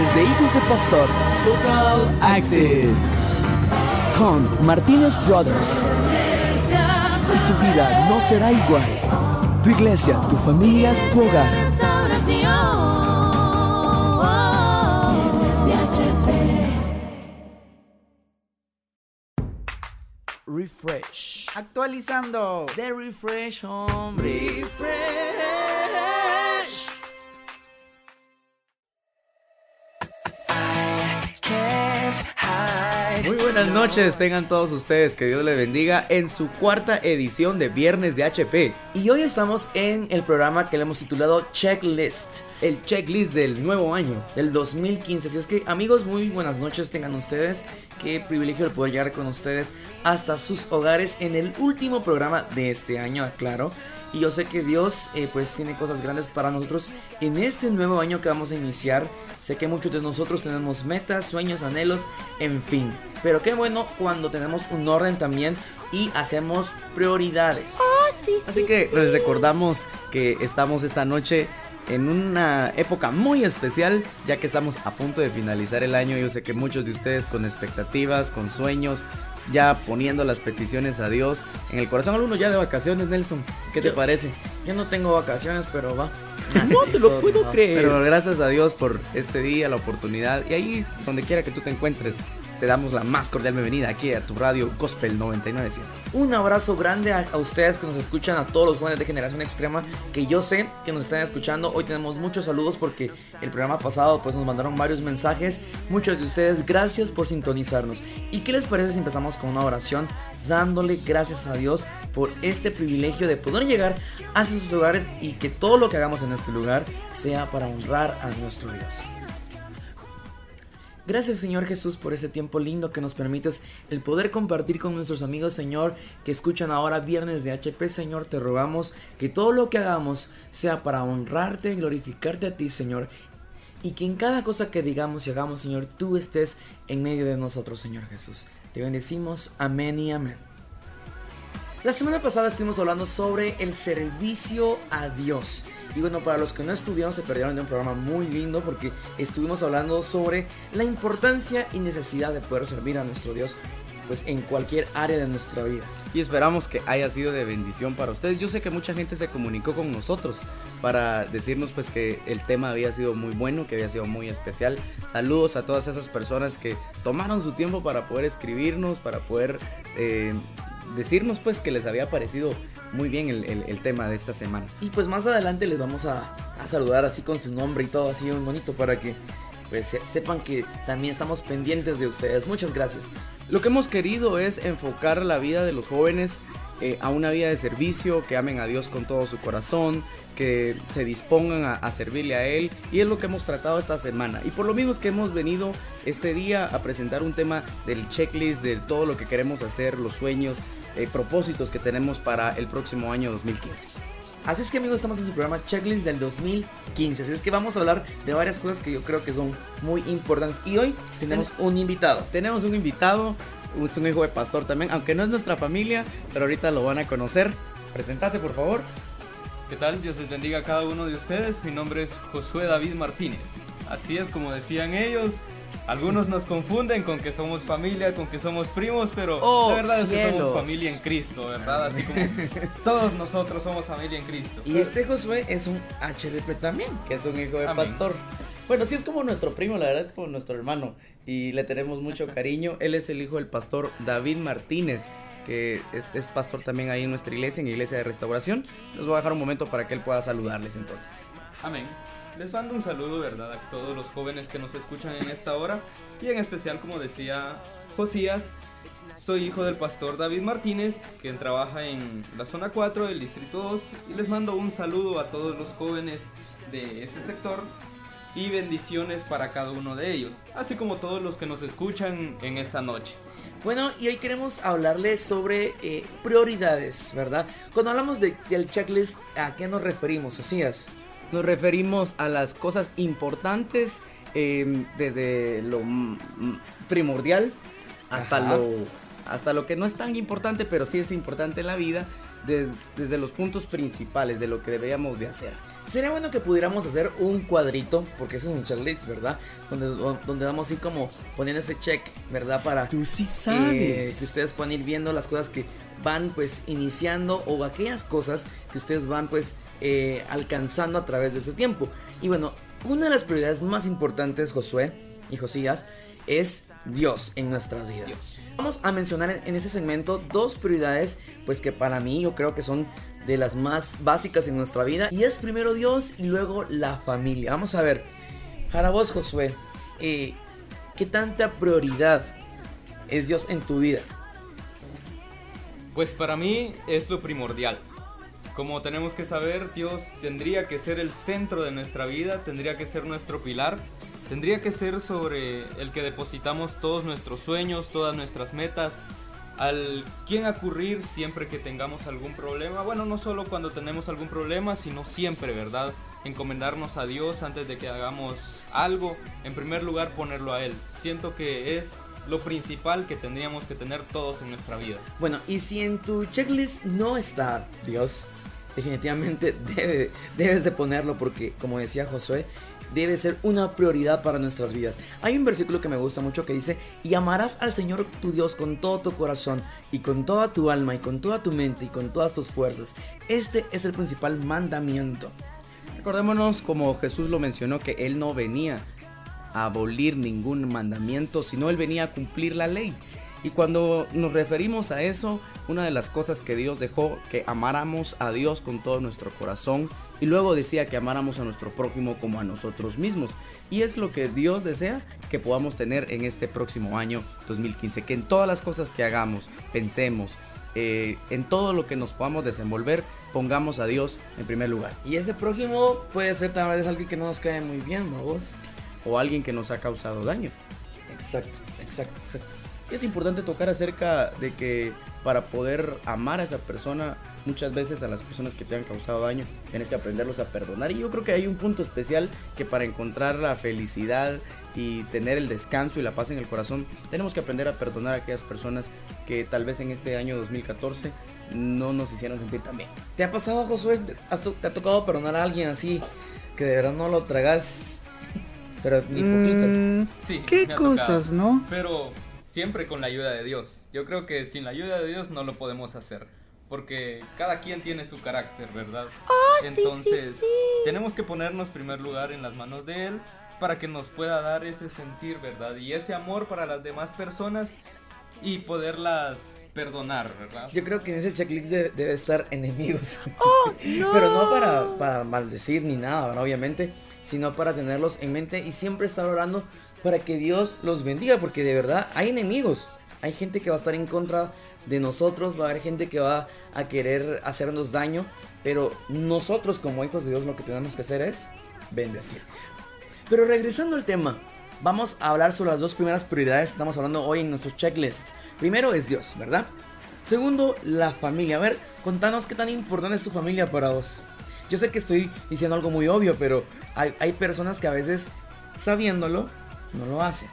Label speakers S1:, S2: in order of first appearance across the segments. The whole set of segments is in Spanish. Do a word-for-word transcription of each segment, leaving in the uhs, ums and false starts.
S1: Checklist de Hijos de Pastor.
S2: Total Access.
S1: Con Martínez Brothers. Y tu vida no será igual. Tu iglesia, tu familia, tu hogar. Refresh.
S2: Actualizando.
S1: The refresh, hombre.
S2: Refresh. Muy buenas noches, tengan todos ustedes, que Dios les bendiga en su cuarta edición de Viernes de H P.
S1: Y hoy estamos en el programa que le hemos titulado Checklist,
S2: el checklist del nuevo año,
S1: del dos mil quince. Así es que, amigos, muy buenas noches tengan ustedes. Qué privilegio el poder llegar con ustedes hasta sus hogares en el último programa de este año, aclaro. Y yo sé que Dios eh, pues tiene cosas grandes para nosotros en este nuevo año que vamos a iniciar. Sé que muchos de nosotros tenemos metas, sueños, anhelos, en fin. Pero qué bueno cuando tenemos un orden también y hacemos prioridades.
S2: Oh, sí, Así sí, que les recordamos que estamos esta noche en una época muy especial, ya que estamos a punto de finalizar el año. Yo sé que muchos de ustedes con expectativas, con sueños, ya poniendo las peticiones a Dios en el corazón. Algunos ya de vacaciones, Nelson, ¿qué
S1: yo,
S2: te parece?
S1: Yo no tengo vacaciones, pero va.
S2: No te lo puedo
S1: no.
S2: creer. Pero gracias a Dios por este día, la oportunidad. Y ahí, donde quiera que tú te encuentres, te damos la más cordial bienvenida aquí a tu radio Gospel noventa y nueve punto siete.
S1: Un abrazo grande a, a ustedes que nos escuchan, a todos los jóvenes de Generación Extrema, que yo sé que nos están escuchando. Hoy tenemos muchos saludos porque el programa pasado pues nos mandaron varios mensajes. Muchos de ustedes, gracias por sintonizarnos. ¿Y qué les parece si empezamos con una oración dándole gracias a Dios por este privilegio de poder llegar hacia sus hogares y que todo lo que hagamos en este lugar sea para honrar a nuestro Dios? Gracias, Señor Jesús, por este tiempo lindo que nos permites el poder compartir con nuestros amigos, Señor, que escuchan ahora Viernes de H P. Señor, te rogamos que todo lo que hagamos sea para honrarte y glorificarte a ti, Señor, y que en cada cosa que digamos y hagamos, Señor, tú estés en medio de nosotros, Señor Jesús. Te bendecimos, amén y amén. La semana pasada estuvimos hablando sobre el servicio a Dios. Y bueno, para los que no estuvieron, se perdieron de un programa muy lindo porque estuvimos hablando sobre la importancia y necesidad de poder servir a nuestro Dios pues en cualquier área de nuestra vida.
S2: Y esperamos que haya sido de bendición para ustedes. Yo sé que mucha gente se comunicó con nosotros para decirnos pues que el tema había sido muy bueno, que había sido muy especial. Saludos a todas esas personas que tomaron su tiempo para poder escribirnos, para poder eh, decirnos pues que les había parecido muy bien el, el, el tema de esta semana.
S1: Y pues más adelante les vamos a, a saludar así con su nombre y todo así muy bonito para que pues se, sepan que también estamos pendientes de ustedes. Muchas gracias.
S2: Lo que hemos querido es enfocar la vida de los jóvenes eh, a una vida de servicio, que amen a Dios con todo su corazón, que se dispongan a, a servirle a Él, y es lo que hemos tratado esta semana. Y por lo mismo es que hemos venido este día a presentar un tema del checklist, de todo lo que queremos hacer, los sueños, eh, propósitos que tenemos para el próximo año dos mil quince.
S1: Así es que, amigos, estamos en su programa Checklist del dos mil quince. Así es que vamos a hablar de varias cosas que yo creo que son muy importantes. Y hoy tenemos un invitado.
S2: Tenemos un invitado, es un hijo de pastor también, aunque no es nuestra familia, pero ahorita lo van a conocer. Preséntate, por favor.
S3: ¿Qué tal? Dios les bendiga a cada uno de ustedes. Mi nombre es Josué David Martínez. Así es, como decían ellos. Algunos nos confunden con que somos familia, con que somos primos, pero
S1: oh,
S3: la verdad
S1: cielos.
S3: es que somos familia en Cristo, ¿verdad? Así como todos nosotros somos familia en Cristo.
S1: Y este Josué es un H D P también,
S2: que es un hijo de
S3: Amén.
S2: pastor. Bueno, sí es como nuestro primo, la verdad es como nuestro hermano, y le tenemos mucho cariño. Él es el hijo del pastor David Martínez, que es, es pastor también ahí en nuestra iglesia, en Iglesia de Restauración. Les voy a dejar un momento para que él pueda saludarles entonces.
S3: Amén. Les mando un saludo, ¿verdad?, a todos los jóvenes que nos escuchan en esta hora. Y en especial, como decía Josías, soy hijo del pastor David Martínez, quien trabaja en la zona cuatro del distrito dos. Y les mando un saludo a todos los jóvenes de ese sector y bendiciones para cada uno de ellos, así como todos los que nos escuchan en esta noche.
S1: Bueno, y hoy queremos hablarles sobre eh, prioridades, ¿verdad? Cuando hablamos de, del checklist, ¿a qué nos referimos, Josías?
S2: Nos referimos a las cosas importantes, eh, desde lo mm, primordial hasta
S1: Ajá.
S2: lo hasta lo que no es tan importante, pero sí es importante en la vida, de, desde los puntos principales de lo que deberíamos de hacer.
S1: sería bueno que pudiéramos hacer un cuadrito, porque eso es un checklist, ¿verdad? Donde, donde vamos a ir como poniendo ese check, ¿verdad? Para
S2: Tú sí
S1: eh,
S2: sabes.
S1: que ustedes puedan ir viendo las cosas que van pues iniciando o aquellas cosas que ustedes van pues eh, alcanzando a través de ese tiempo. Y bueno, una de las prioridades más importantes, Josué y Josías, es Dios en nuestras vidas.
S2: Dios.
S1: Vamos a mencionar en, en este segmento dos prioridades pues que para mí yo creo que son de las más básicas en nuestra vida, y es primero Dios y luego la familia. Vamos a ver, para vos, Josué, eh, ¿qué tanta prioridad es Dios en tu vida?
S3: Pues para mí es lo primordial. Como tenemos que saber, Dios tendría que ser el centro de nuestra vida, tendría que ser nuestro pilar, tendría que ser sobre el que depositamos todos nuestros sueños, todas nuestras metas, al quien acudir siempre que tengamos algún problema. Bueno, no solo cuando tenemos algún problema, sino siempre, ¿verdad? Encomendarnos a Dios antes de que hagamos algo. En primer lugar, ponerlo a Él. Siento que es lo principal que tendríamos que tener todos en nuestra vida.
S1: Bueno, y si en tu checklist no está Dios, definitivamente debe, debes de ponerlo, porque como decía Josué, debe ser una prioridad para nuestras vidas. Hay un versículo que me gusta mucho que dice: y amarás al Señor tu Dios con todo tu corazón y con toda tu alma y con toda tu mente y con todas tus fuerzas. Este es el principal mandamiento.
S2: Recordémonos, como Jesús lo mencionó, que Él no venía a abolir ningún mandamiento, sino Él venía a cumplir la ley. Y cuando nos referimos a eso, una de las cosas que Dios dejó, que amáramos a Dios con todo nuestro corazón, y luego decía que amáramos a nuestro prójimo como a nosotros mismos. Y es lo que Dios desea que podamos tener en este próximo año dos mil quince, que en todas las cosas que hagamos, pensemos, eh, en todo lo que nos podamos desenvolver, pongamos a Dios en primer lugar.
S1: Y ese prójimo puede ser tal vez alguien que no nos cae muy bien, ¿no vos?
S2: O alguien que nos ha causado daño.
S1: Exacto, exacto, exacto.
S2: Es importante tocar acerca de que para poder amar a esa persona, muchas veces a las personas que te han causado daño, tienes que aprenderlos a perdonar. Y yo creo que hay un punto especial que para encontrar la felicidad y tener el descanso y la paz en el corazón, tenemos que aprender a perdonar a aquellas personas que tal vez en este año dos mil catorce no nos hicieron sentir tan bien.
S1: ¿Te ha pasado, Josué? ¿Has to- ¿Te ha tocado perdonar a alguien así que de verdad no lo tragas, pero ni poquito?
S4: Mm,
S3: Sí,
S4: ¿Qué
S3: me ha
S4: cosas,
S3: tocado.
S4: no?
S3: Pero siempre con la ayuda de Dios. Yo creo que sin la ayuda de Dios no lo podemos hacer, porque cada quien tiene su carácter, ¿verdad? Entonces, tenemos que ponernos en primer lugar en las manos de Él para que nos pueda dar ese sentir, ¿verdad? Y ese amor para las demás personas y poderlas perdonar, ¿verdad?
S1: Yo creo que en ese checklist de- debe estar enemigos. Pero no para, para maldecir ni nada, ¿verdad? Obviamente, sino para tenerlos en mente y siempre estar orando para que Dios los bendiga, porque de verdad hay enemigos. Hay gente que va a estar en contra de nosotros, va a haber gente que va a querer hacernos daño, pero nosotros como hijos de Dios lo que tenemos que hacer es bendecir. Pero regresando al tema, vamos a hablar sobre las dos primeras prioridades que estamos hablando hoy en nuestro checklist. Primero es Dios, ¿verdad? Segundo, la familia. A ver, contanos qué tan importante es tu familia para vos. Yo sé que estoy diciendo algo muy obvio, pero hay, hay personas que a veces, sabiéndolo, no lo hacen.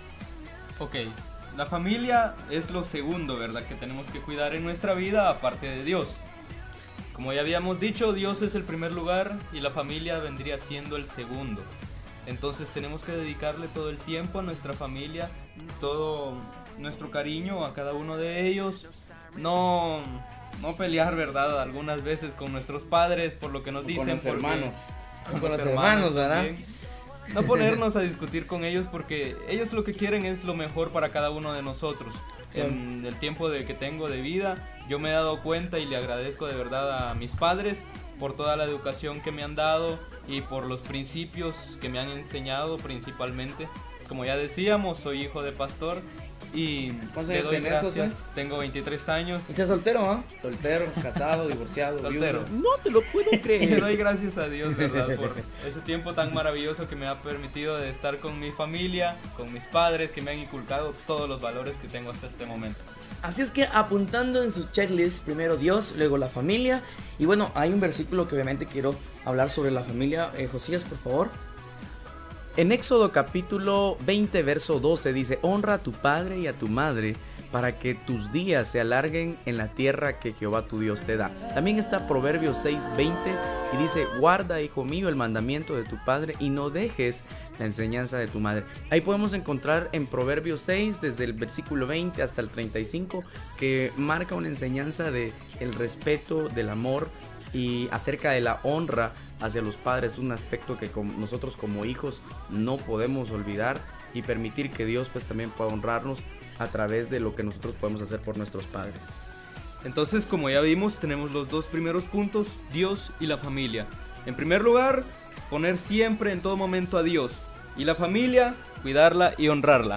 S3: Ok, la familia es lo segundo, ¿verdad? Que tenemos que cuidar en nuestra vida aparte de Dios. Como ya habíamos dicho, Dios es el primer lugar y la familia vendría siendo el segundo. Entonces tenemos que dedicarle todo el tiempo a nuestra familia, todo nuestro cariño a cada uno de ellos. No, no pelear, ¿verdad? Algunas veces con nuestros padres por lo que nos dicen.
S2: los
S3: porque-
S2: hermanos.
S1: Con los hermanos, ¿verdad?
S3: también. No ponernos a discutir con ellos porque ellos lo que quieren es lo mejor para cada uno de nosotros. En el tiempo de que tengo de vida, yo me he dado cuenta y le agradezco de verdad a mis padres por toda la educación que me han dado y por los principios que me han enseñado principalmente. Como ya decíamos, soy hijo de pastor y
S2: ¿Cuántos
S3: le
S2: años
S3: doy
S2: tenés,
S3: gracias. Tengo veintitrés años.
S1: ¿Y estás soltero, ah?
S2: Soltero, casado, divorciado,
S3: Soltero.
S2: viudo.
S4: No te lo puedo
S3: Y le
S4: creer.
S3: doy gracias a Dios, ¿verdad? Por ese tiempo tan maravilloso que me ha permitido de estar con mi familia, con mis padres, que me han inculcado todos los valores que tengo hasta este momento.
S1: Así es que apuntando en su checklist, primero Dios, luego la familia. Y bueno, hay un versículo que obviamente quiero hablar sobre la familia. Eh, Josías, por favor.
S2: En Éxodo capítulo veinte, verso doce dice: honra a tu padre y a tu madre, para que tus días se alarguen en la tierra que Jehová tu Dios te da. También está Proverbios seis veinte y dice: guarda, hijo mío, el mandamiento de tu padre y no dejes la enseñanza de tu madre. Ahí podemos encontrar en Proverbios seis, desde el versículo veinte hasta el treinta y cinco, que marca una enseñanza de el respeto, del amor y acerca de la honra hacia los padres, un aspecto que como nosotros como hijos no podemos olvidar y permitir que Dios pues también pueda honrarnos a través de lo que nosotros podemos hacer por nuestros padres.
S3: Entonces, como ya vimos, tenemos los dos primeros puntos, Dios y la familia. En primer lugar, poner siempre en todo momento a Dios, y la familia, cuidarla y honrarla.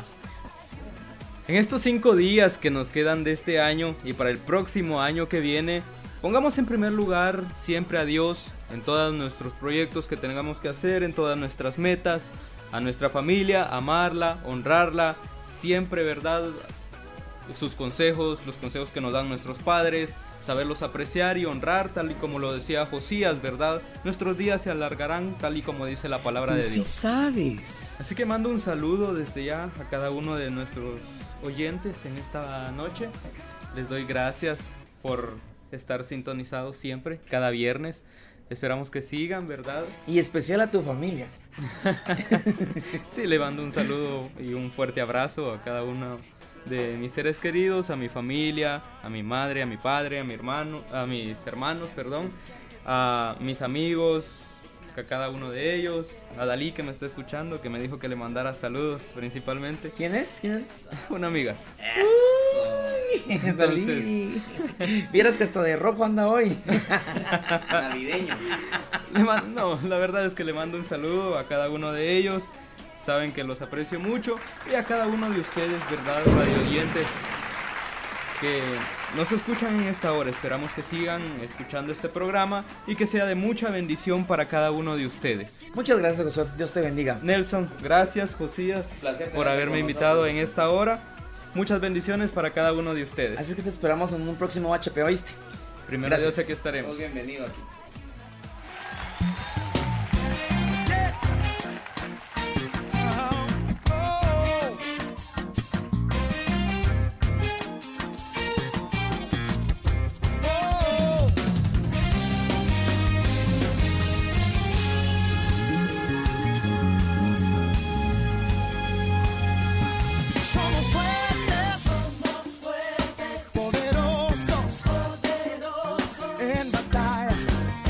S3: En estos cinco días que nos quedan de este año y para el próximo año que viene, pongamos en primer lugar siempre a Dios en todos nuestros proyectos que tengamos que hacer, en todas nuestras metas, a nuestra familia, amarla, honrarla, siempre, ¿verdad? Sus consejos, los consejos que nos dan nuestros padres, saberlos apreciar y honrar, tal y como lo decía Josías, ¿verdad? Nuestros días se alargarán, tal y como dice la palabra
S1: Tú
S3: de Dios.
S1: sí sabes.
S3: Así que mando un saludo desde ya a cada uno de nuestros oyentes en esta noche. Les doy gracias por estar sintonizados siempre, cada viernes. Esperamos que sigan, ¿verdad?
S1: Y especial a tu familia.
S3: Sí, le mando un saludo y un fuerte abrazo a cada uno de mis seres queridos, a mi familia, a mi madre, a mi padre, a mi hermano, a mis hermanos, perdón, a mis amigos, a cada uno de ellos, a Dalí que me está escuchando, que me dijo que le mandara saludos principalmente.
S1: ¿Quién es? ¿Quién es?
S3: Una amiga.
S1: Entonces... Dalí. Vieras que hasta de rojo anda hoy.
S2: Navideño.
S3: Le man- no, la verdad es que le mando un saludo a cada uno de ellos. Saben que los aprecio mucho. Y a cada uno de ustedes, ¿verdad? Radio oyentes que nos escuchan en esta hora. Esperamos que sigan escuchando este programa y que sea de mucha bendición para cada uno de ustedes.
S1: Muchas gracias, Josué. Dios te bendiga.
S3: Nelson, gracias, Josías,
S2: Placer
S3: por
S2: tenerte
S3: haberme
S2: con
S3: invitado
S2: nosotros.
S3: en esta hora. Muchas bendiciones para cada uno de ustedes.
S1: Así es que te esperamos en un próximo H P, ¿oíste?
S3: Primero
S1: gracias.
S3: Dios, aquí estaremos.
S2: Sos bienvenido aquí.
S4: Somos fuertes, somos fuertes, poderosos, poderosos en batalla.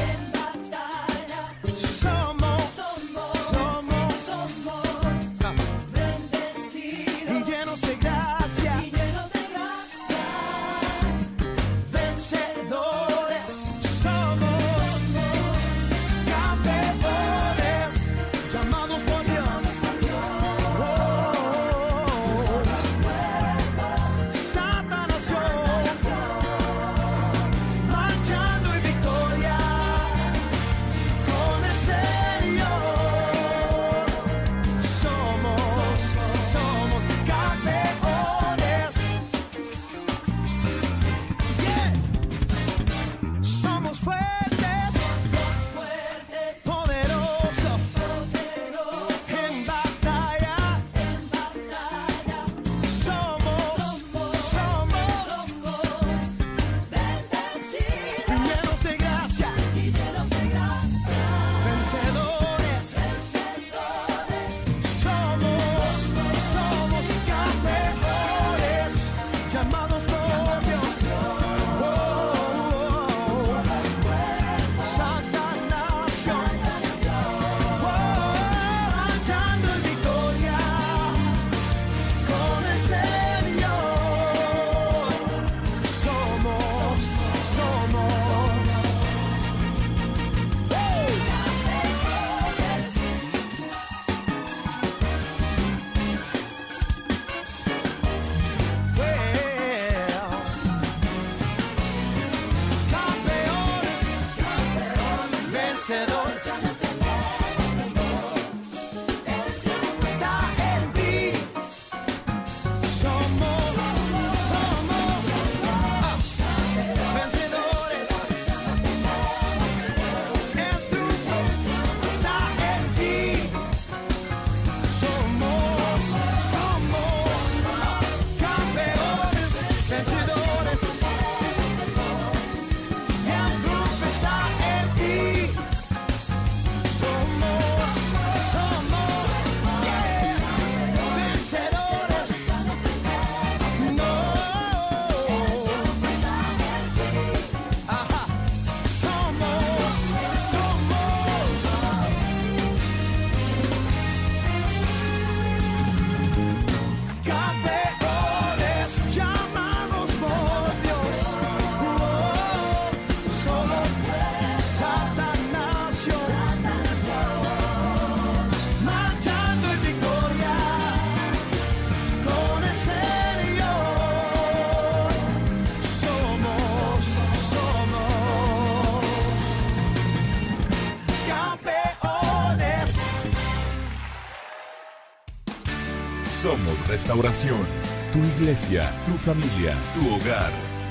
S5: Restauración, tu iglesia, tu familia, tu hogar.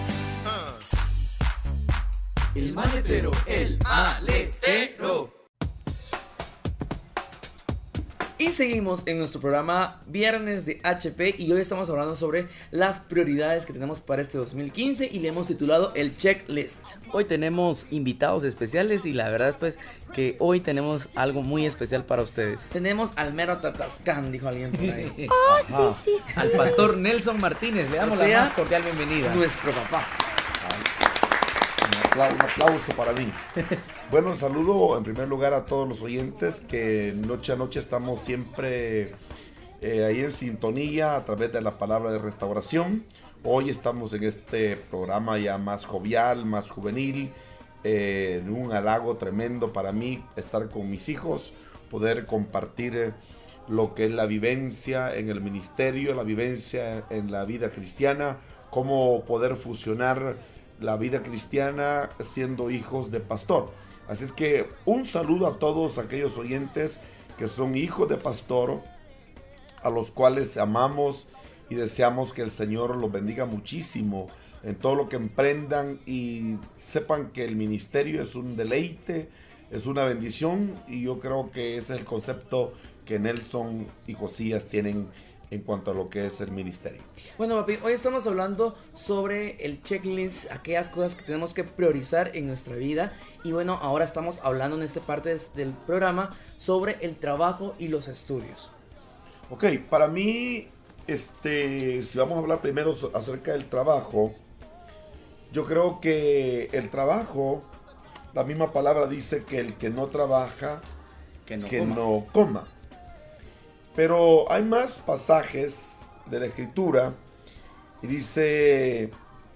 S1: El maletero, el maletero. Y seguimos en nuestro programa Viernes de H P y hoy estamos hablando sobre las prioridades que tenemos para este dos mil quince y le hemos titulado el checklist.
S2: Hoy tenemos invitados especiales y la verdad es pues que hoy tenemos algo muy especial para ustedes.
S1: Tenemos al mero Tatascán, dijo alguien por ahí.
S2: Ajá. Al pastor Nelson Martínez, le damos
S1: O sea,
S2: la más cordial bienvenida.
S1: Nuestro papá.
S6: Un aplauso, un aplauso para mí. Bueno, saludo en primer lugar a todos los oyentes que noche a noche estamos siempre eh, ahí en sintonía a través de la palabra de restauración. Hoy estamos en este programa ya más jovial, más juvenil, eh, un halago tremendo para mí estar con mis hijos, poder compartir eh, lo que es la vivencia en el ministerio, la vivencia en la vida cristiana, cómo poder fusionar la vida cristiana siendo hijos de pastor. Así es que un saludo a todos aquellos oyentes que son hijos de pastor, a los cuales amamos y deseamos que el Señor los bendiga muchísimo en todo lo que emprendan y sepan que el ministerio es un deleite, es una bendición y yo creo que ese es el concepto que Nelson y Josías tienen en cuanto a lo que es el ministerio.
S1: Bueno, papi, hoy estamos hablando sobre el checklist, aquellas cosas que tenemos que priorizar en nuestra vida. Y bueno, ahora estamos hablando en esta parte des, del programa sobre el trabajo y los estudios.
S6: Ok, para mí, este, si vamos a hablar primero acerca del trabajo, yo creo que el trabajo, la misma palabra dice que el que no trabaja,
S2: Que no
S6: que
S2: coma.
S6: no coma. Pero hay más pasajes de la escritura y dice,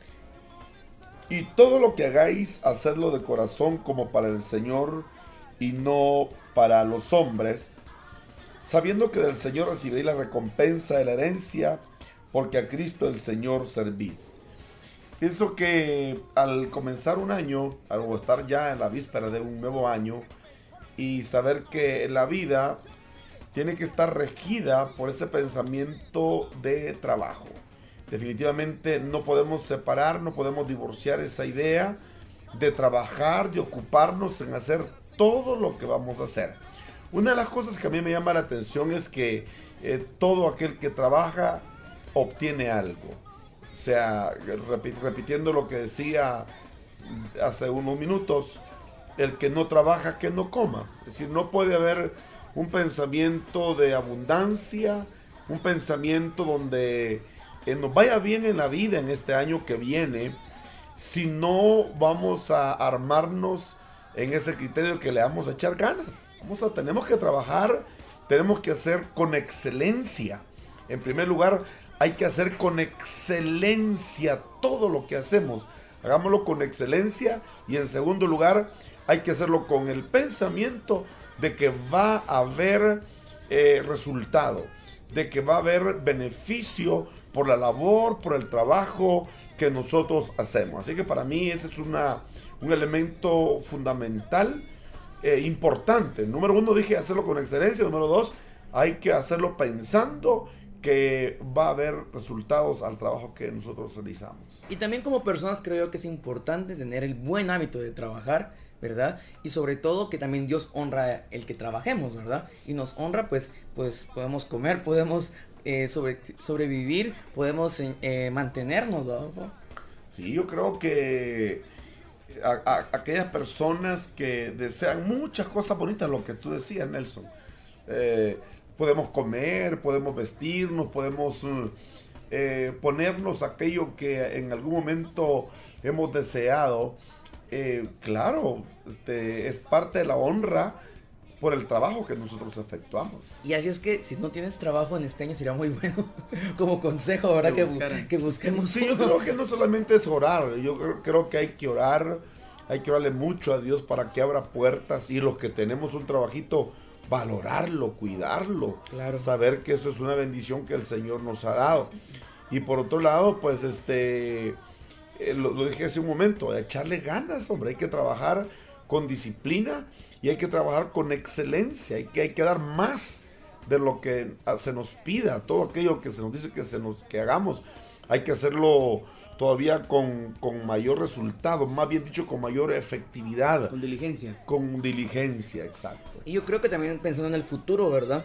S6: y todo lo que hagáis, hacedlo de corazón como para el Señor y no para los hombres, sabiendo que del Señor recibiréis la recompensa de la herencia, porque a Cristo el Señor servís. Pienso que al comenzar un año, al estar ya en la víspera de un nuevo año, y saber que la vida tiene que estar regida por ese pensamiento de trabajo. Definitivamente no podemos separar, no podemos divorciar esa idea de trabajar, de ocuparnos en hacer todo lo que vamos a hacer. Una de las cosas que a mí me llama la atención es que eh, todo aquel que trabaja obtiene algo. O sea, repi- repitiendo lo que decía hace unos minutos, el que no trabaja, que no coma. Es decir, no puede haber un pensamiento de abundancia, un pensamiento donde eh, nos vaya bien en la vida en este año que viene, si no vamos a armarnos en ese criterio que le vamos a echar ganas. Vamos a, tenemos que trabajar, tenemos que hacer con excelencia. En primer lugar, hay que hacer con excelencia todo lo que hacemos. Hagámoslo con excelencia y en segundo lugar, hay que hacerlo con el pensamiento de que va a haber eh, resultado, de que va a haber beneficio por la labor, por el trabajo que nosotros hacemos. Así que para mí ese es una, un elemento fundamental, eh, importante. Número uno, dije hacerlo con excelencia. Número dos, hay que hacerlo pensando que va a haber resultados al trabajo que nosotros realizamos.
S1: Y también como personas creo yo que es importante tener el buen hábito de trabajar, ¿verdad? Y sobre todo que también Dios honra el que trabajemos, ¿verdad? Y nos honra, pues, pues podemos comer, podemos eh, sobre, sobrevivir, podemos eh, mantenernos, ¿verdad?
S6: Sí, yo creo que a, a, aquellas personas que desean muchas cosas bonitas, lo que tú decías, Nelson, eh, podemos comer, podemos vestirnos, podemos eh, ponernos aquello que en algún momento hemos deseado. Eh, claro, este, es parte de la honra por el trabajo que nosotros efectuamos.
S1: Y así es que si no tienes trabajo en este año sería muy bueno como consejo, ¿verdad? Que,
S2: Que,
S1: que busquemos.
S6: Sí, yo creo que no solamente es orar, yo creo, creo que hay que orar, hay que orarle mucho a Dios para que abra puertas y los que tenemos un trabajito, valorarlo, cuidarlo,
S1: Claro.
S6: saber que eso es una bendición que el Señor nos ha dado. Y por otro lado, pues este... Eh, lo, lo dije hace un momento, echarle ganas, hombre, hay que trabajar con disciplina y hay que trabajar con excelencia, hay que, hay que dar más de lo que se nos pida, todo aquello que se nos dice que, se nos, que hagamos, hay que hacerlo todavía con, con mayor resultado, más bien dicho, con mayor efectividad.
S2: Con diligencia.
S6: Con diligencia, exacto.
S1: Y yo creo que también pensando en el futuro, ¿verdad?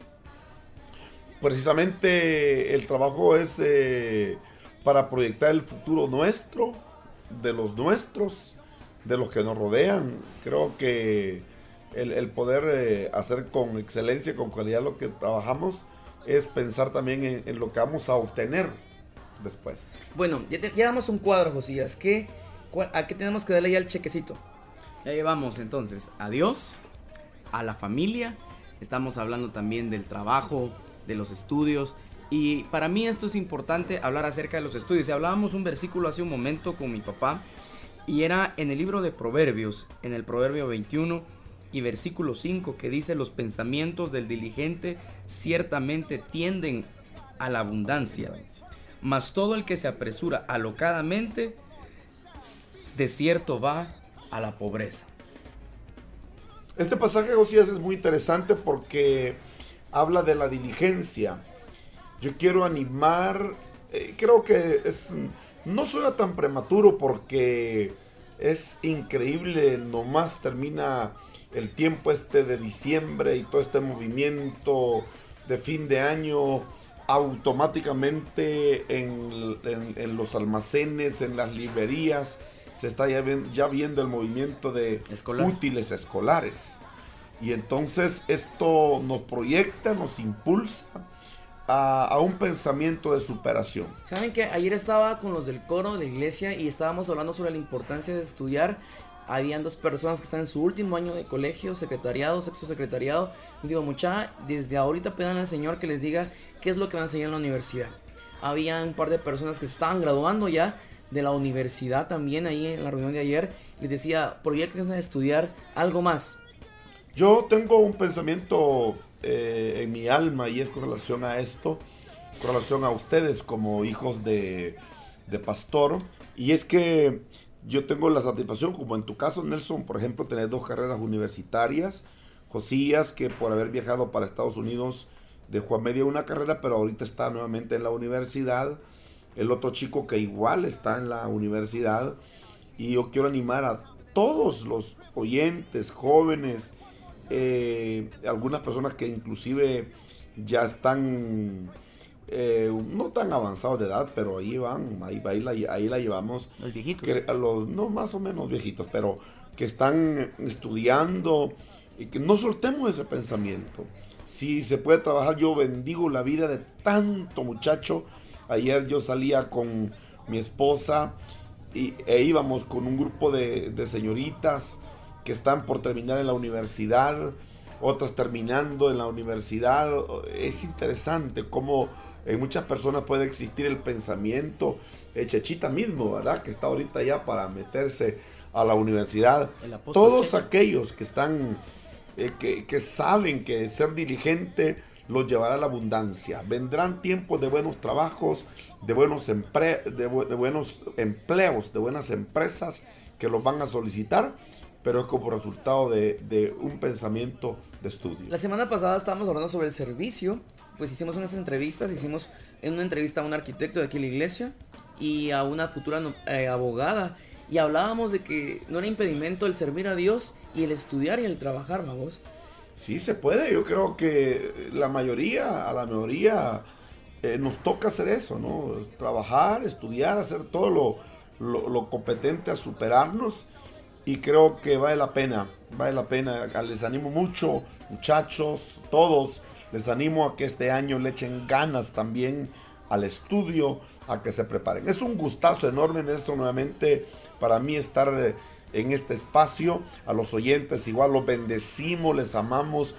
S6: Precisamente el trabajo es eh, para proyectar el futuro nuestro, de los nuestros, de los que nos rodean. Creo que el, el poder eh, hacer con excelencia, con calidad lo que trabajamos, es pensar también en, en lo que vamos a obtener después.
S1: Bueno, ya, te, ya damos un cuadro, Josías. ¿Qué, cuál, ¿A qué tenemos que darle ya el chequecito?
S2: Ya llevamos entonces a Dios, a la familia, estamos hablando también del trabajo, de los estudios, y para mí esto es importante hablar acerca de los estudios. Y hablábamos un versículo hace un momento con mi papá, y era en el libro de Proverbios, en el Proverbio veintiuno y versículo cinco, que dice: los pensamientos del diligente ciertamente tienden a la abundancia, mas todo el que se apresura alocadamente, de cierto va a la pobreza.
S6: Este pasaje, Josías, es muy interesante porque habla de la diligencia. Yo quiero animar, eh, creo que es, no suena tan prematuro porque es increíble, nomás termina el tiempo este de diciembre y todo este movimiento de fin de año, automáticamente en, en, en los almacenes, en las librerías, se está ya, ven, ya viendo el movimiento de
S2: Escolar.
S6: útiles escolares. Y entonces esto nos proyecta, nos impulsa a, a un pensamiento de superación.
S1: ¿Saben que ayer estaba con los del coro de la iglesia y estábamos hablando sobre la importancia de estudiar? Habían dos personas que están en su último año de colegio, secretariado, sexto secretariado. Y digo, mucha, desde ahorita pidan al Señor que les diga qué es lo que van a enseñar en la universidad. Había un par de personas que se estaban graduando ya de la universidad también ahí en la reunión de ayer. Les decía, proyecten a estudiar algo más.
S6: Yo tengo un pensamiento eh, en mi alma y es con relación a esto, con relación a ustedes como hijos de, de pastor. Y es que yo tengo la satisfacción, como en tu caso, Nelson, por ejemplo, tener dos carreras universitarias. Josías, que por haber viajado para Estados Unidos dejó a media una carrera, pero ahorita está nuevamente en la universidad. El otro chico que igual está en la universidad. Y yo quiero animar a todos los oyentes, jóvenes, eh, algunas personas que inclusive ya están eh, no tan avanzados de edad, pero ahí van, ahí, ahí, la, ahí la llevamos.
S2: Los viejitos.
S6: Que, a los, no, más o menos viejitos, pero que están estudiando y que no soltemos ese pensamiento. Si se puede trabajar, yo bendigo la vida de tanto muchacho. Ayer yo salía con mi esposa y, e íbamos con un grupo de, de señoritas que están por terminar en la universidad, otras terminando en la universidad. Es interesante cómo en muchas personas puede existir el pensamiento, eh, Chechita mismo, ¿verdad? Que está ahorita ya para meterse a la universidad. Todos
S2: Cheche.
S6: aquellos que están, eh, que, que saben que ser diligente los llevará a la abundancia. Vendrán tiempos de buenos trabajos, de buenos, empre de, bu de buenos empleos, de buenas empresas que los van a solicitar, pero es como resultado de, de un pensamiento de estudio.
S1: La semana pasada estábamos hablando sobre el servicio. Pues hicimos unas entrevistas, hicimos en una entrevista a un arquitecto de aquí en la iglesia y a una futura eh, abogada. Y hablábamos de que no era impedimento el servir a Dios y el estudiar y el trabajar, vamos.
S6: Sí se puede, yo creo que la mayoría, a la mayoría eh, nos toca hacer eso, ¿no? Trabajar, estudiar, hacer todo lo, lo, lo competente a superarnos. Y creo que vale la pena, vale la pena. Les animo mucho, muchachos, todos. Les animo a que este año le echen ganas también al estudio, a que se preparen. Es un gustazo enorme, Nelson, nuevamente para mí estar en este espacio. A los oyentes igual los bendecimos, les amamos.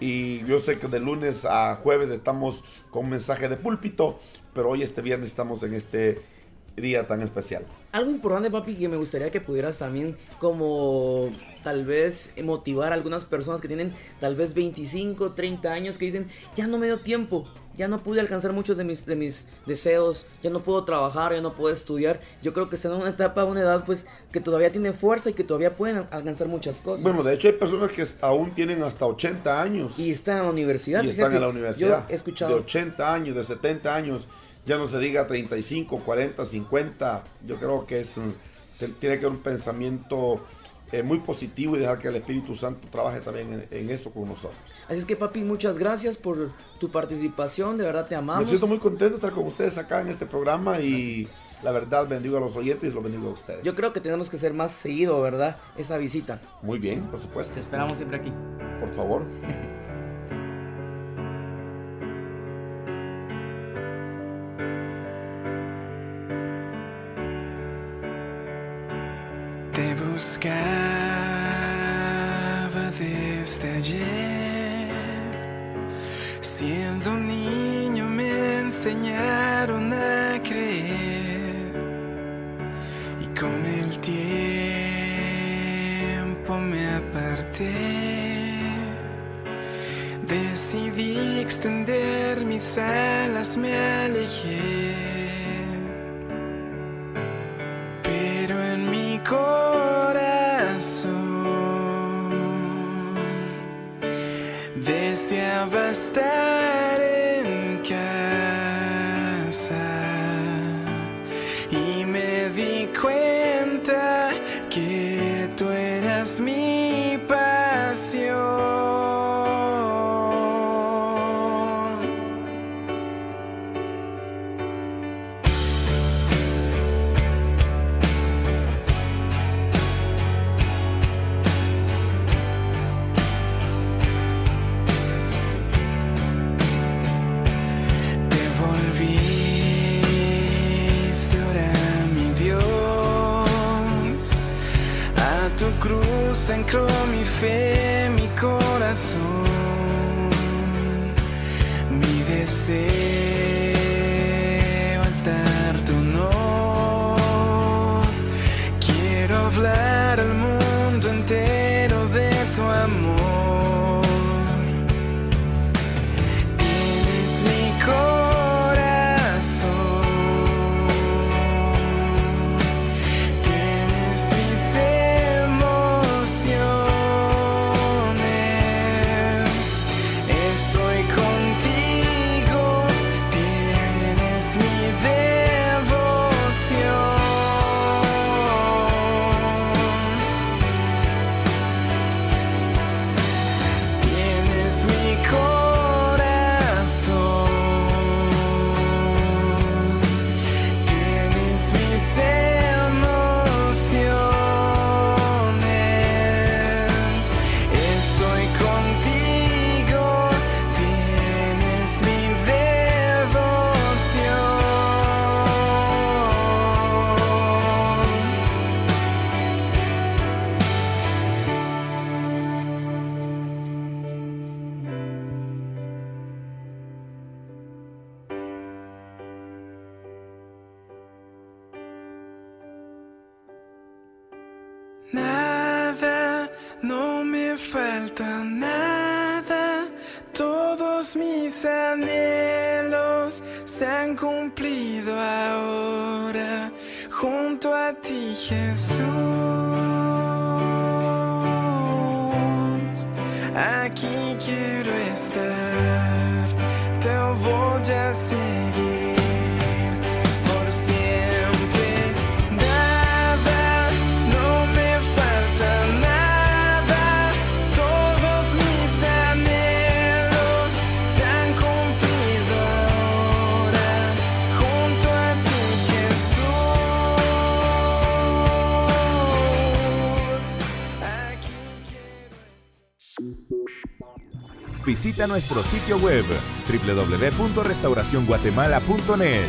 S6: Y yo sé que de lunes a jueves estamos con un mensaje de púlpito, pero hoy este viernes estamos en este día tan especial.
S1: Algo importante, papi, que me gustaría que pudieras también como tal vez motivar a algunas personas que tienen tal vez veinticinco, treinta años que dicen, ya no me dio tiempo, ya no pude alcanzar muchos de mis, de mis deseos, ya no puedo trabajar, ya no puedo estudiar. Yo creo que están en una etapa, una edad pues que todavía tiene fuerza y que todavía pueden alcanzar muchas cosas.
S6: Bueno, de hecho hay personas que aún tienen hasta ochenta años.
S1: Y están en la universidad.
S6: Y
S1: fíjate,
S6: están en la universidad.
S1: Yo he escuchado.
S6: De ochenta años, de setenta años, ya no se diga treinta y cinco, cuarenta, cincuenta. Yo creo que es, tiene que haber un pensamiento Eh, muy positivo y dejar que el Espíritu Santo trabaje también en, en eso con nosotros.
S1: Así es que, papi, muchas gracias por tu participación, de verdad te amamos.
S6: Me siento muy contento de estar con ustedes acá en este programa y gracias. La verdad bendigo a los oyentes y los bendigo a ustedes.
S1: Yo creo que tenemos que ser más seguido, ¿verdad? Esa visita.
S6: Muy bien, por supuesto.
S2: Te esperamos siempre aquí.
S6: Por favor.
S7: Te buscaba desde ayer. Siendo un niño me enseñaron a creer. Y con el tiempo me aparté. Decidí extender mis alas, me alejé. Pero en mi corazón deseaba estar en casa y me di cuenta que tú eras mi pasión. Cruz ancló mi fe, mi corazón, mi deseo es dar tu honor. Quiero hablar al mundo entero de tu amor. Tienes mi corazón, tienes mis estoy contigo, tienes mi devoción. Tienes mi corazón, tienes mis emociones. Estoy contigo, tienes mi devoción. Nada, no me falta nada. Todos mis anhelos se han cumplido ahora junto a ti, Jesús. Aquí quiero estar, te voy a seguir por siempre. Nada, no me falta nada. Todos mis anhelos se han cumplido ahora junto a ti, Jesús. Aquí quiero.
S5: Visita nuestro sitio web doble u doble u doble u punto restauración guatemala punto net.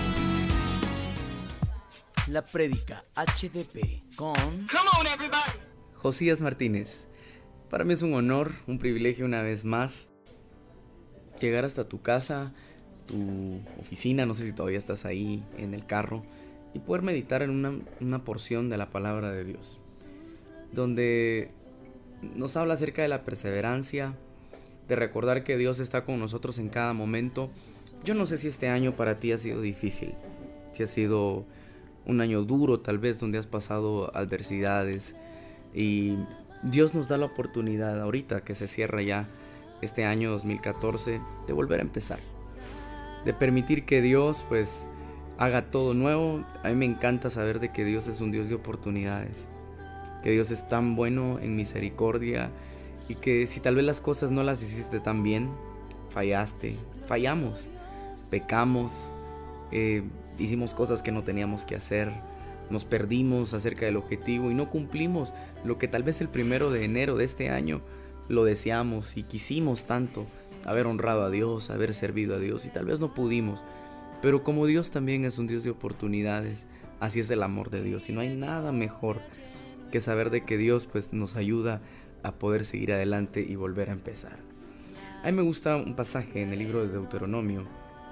S1: La prédica H D P con
S2: Josías Martínez. Para mí es un honor, un privilegio una vez más llegar hasta tu casa, tu oficina, no sé si todavía estás ahí en el carro, y poder meditar en una, una porción de la palabra de Dios, donde nos habla acerca de la perseverancia, de recordar que Dios está con nosotros en cada momento, Yo no sé si este año para ti ha sido difícil, si ha sido un año duro tal vez, donde has pasado adversidades, y Dios nos da la oportunidad ahorita que se cierra ya este año dos mil catorce de volver a empezar, de permitir que Dios pues haga todo nuevo. A mí me encanta saber de que Dios es un Dios de oportunidades, que Dios es tan bueno en misericordia, y que si tal vez las cosas no las hiciste tan bien, fallaste, fallamos, pecamos, eh, hicimos cosas que no teníamos que hacer, nos perdimos acerca del objetivo y no cumplimos lo que tal vez el primero de enero de este año lo deseamos y quisimos tanto, haber honrado a Dios, haber servido a Dios, y tal vez no pudimos. Pero como Dios también es un Dios de oportunidades, así es el amor de Dios, y no hay nada mejor que saber de que Dios pues nos ayuda a poder seguir adelante y volver a empezar. A mí me gusta un pasaje en el libro de Deuteronomio.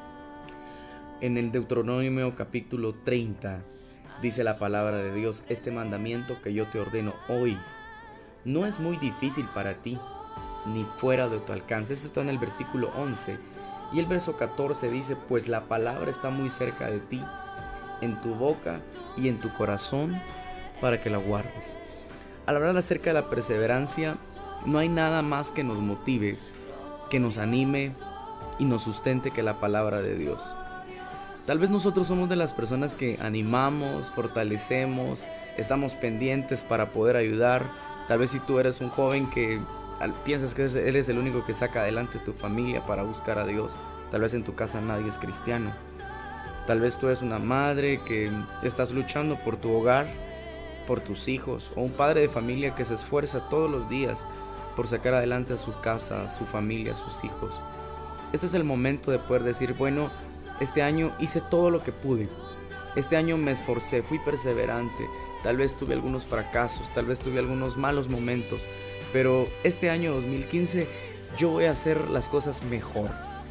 S2: En el Deuteronomio capítulo treinta dice la palabra de Dios: este mandamiento que yo te ordeno hoy no es muy difícil para ti, ni fuera de tu alcance. Esto está en el versículo once. Y el verso catorce dice: pues la palabra está muy cerca de ti, en tu boca y en tu corazón, para que la guardes. Al hablar acerca de la perseverancia, no hay nada más que nos motive, que nos anime y nos sustente que la palabra de Dios. Tal vez nosotros somos de las personas que animamos, fortalecemos, estamos pendientes para poder ayudar. Tal vez si tú eres un joven que piensas que eres el único que saca adelante tu familia para buscar a Dios, tal vez en tu casa nadie es cristiano. Tal vez tú eres una madre que estás luchando por tu hogar, por tus hijos, o un padre de familia que se esfuerza todos los días por sacar adelante a su casa, a su familia, a sus hijos. Este es el momento de poder decir: bueno, este año hice todo lo que pude, este año me esforcé, fui perseverante, tal vez tuve algunos fracasos, tal vez tuve algunos malos momentos, pero este año dos mil quince yo voy a hacer las cosas mejor.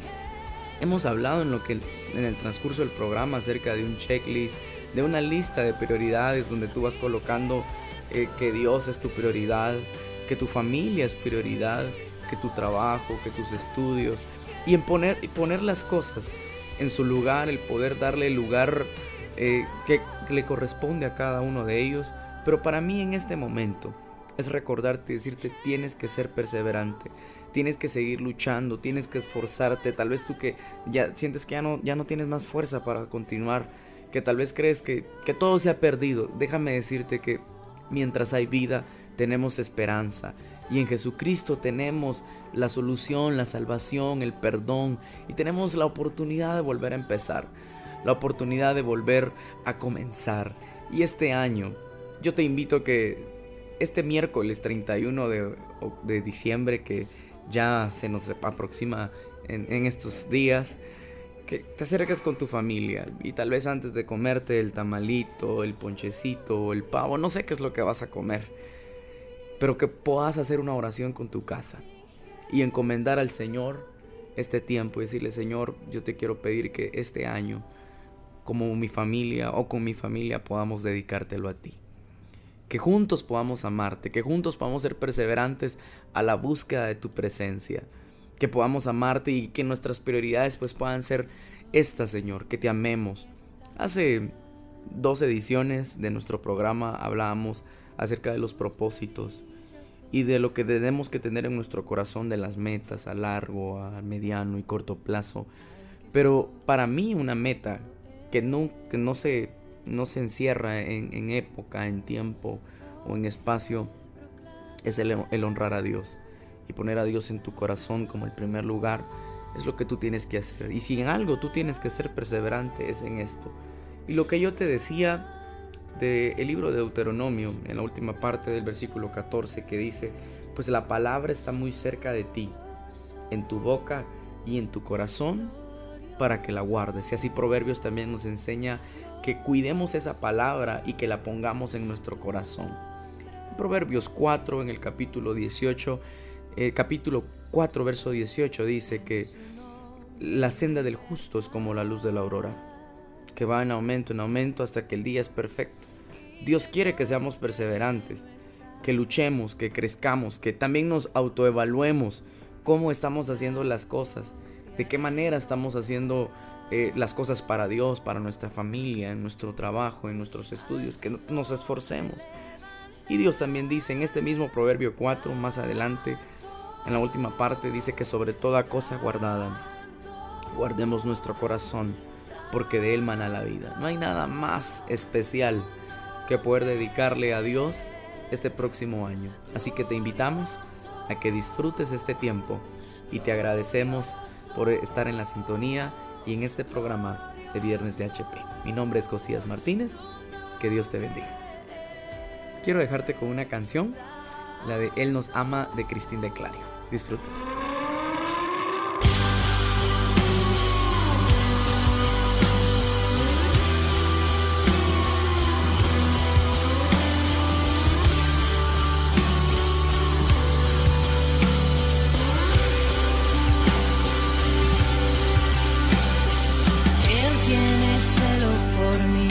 S2: Hemos hablado en lo que en el transcurso del programa acerca de un checklist, de una lista de prioridades donde tú vas colocando eh, que Dios es tu prioridad, que tu familia es prioridad, que tu trabajo, que tus estudios, y en poner, poner las cosas en su lugar, el poder darle el lugar eh, que le corresponde a cada uno de ellos. Pero para mí en este momento es recordarte y decirte: tienes que ser perseverante, tienes que seguir luchando, tienes que esforzarte. Tal vez tú que ya sientes que ya no, ya no tienes más fuerza para continuar, que tal vez crees que, que todo se ha perdido. Déjame decirte que mientras hay vida tenemos esperanza, y en Jesucristo tenemos la solución, la salvación, el perdón, y tenemos la oportunidad de volver a empezar, la oportunidad de volver a comenzar. Y este año yo te invito a que este miércoles treinta y uno de, de diciembre, que ya se nos aproxima en, en estos días, que te acerques con tu familia, y tal vez antes de comerte el tamalito, el ponchecito, el pavo, no sé qué es lo que vas a comer, pero que puedas hacer una oración con tu casa y encomendar al Señor este tiempo y decirle: Señor, yo te quiero pedir que este año, como mi familia o con mi familia, podamos dedicártelo a ti. Que juntos podamos amarte, que juntos podamos ser perseverantes a la búsqueda de tu presencia, que podamos amarte y que nuestras prioridades pues puedan ser estas, Señor, que te amemos. Hace dos ediciones de nuestro programa hablábamos acerca de los propósitos y de lo que tenemos que tener en nuestro corazón, de las metas a largo, a mediano y corto plazo. Pero para mí una meta que no, que no, se, no se encierra en, en época, en tiempo o en espacio, es el, el honrar a Dios y poner a Dios en tu corazón como el primer lugar. Es lo que tú tienes que hacer, y si en algo tú tienes que ser perseverante es en esto. Y lo que yo te decía del libro de Deuteronomio, en la última parte del versículo catorce, que dice: pues la palabra está muy cerca de ti, en tu boca y en tu corazón, para que la guardes. Y así Proverbios también nos enseña que cuidemos esa palabra y que la pongamos en nuestro corazón. En Proverbios cuatro, en el capítulo dieciocho, eh, capítulo cuatro, verso dieciocho, dice que la senda del justo es como la luz de la aurora, que va en aumento, en aumento, hasta que el día es perfecto. Dios quiere que seamos perseverantes, que luchemos, que crezcamos, que también nos autoevaluemos cómo estamos haciendo las cosas, de qué manera estamos haciendo eh, las cosas para Dios, para nuestra familia, en nuestro trabajo, en nuestros estudios, que nos esforcemos. Y Dios también dice en este mismo Proverbio cuatro, más adelante, en la última parte, dice que sobre toda cosa guardada, guardemos nuestro corazón, porque de él mana la vida. No hay nada más especial que poder dedicarle a Dios este próximo año. Así que te invitamos a que disfrutes este tiempo y te agradecemos por estar en la sintonía y en este programa de Viernes de H P. Mi nombre es Josías Martínez. Que Dios te bendiga. Quiero dejarte con una canción, la de Él nos ama, de Cristín de Clario. Disfruta.
S8: Él tiene celo por mí,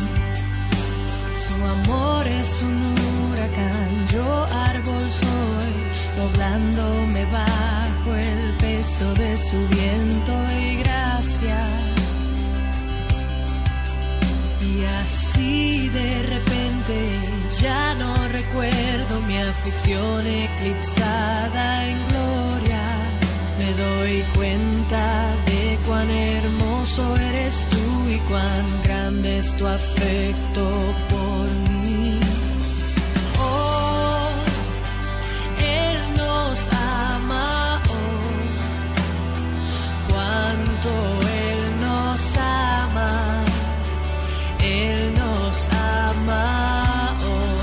S8: su amor es un huracán, yo árbol soy, doblándome bajo el peso de su viento y gracia. Y así de repente ya no recuerdo mi aflicción eclipsada en gloria. Me doy cuenta de cuán hermoso eres tú y cuán grande es tu afecto por mí. Oh, Él nos ama, oh, cuánto Él nos ama, Él nos ama, oh.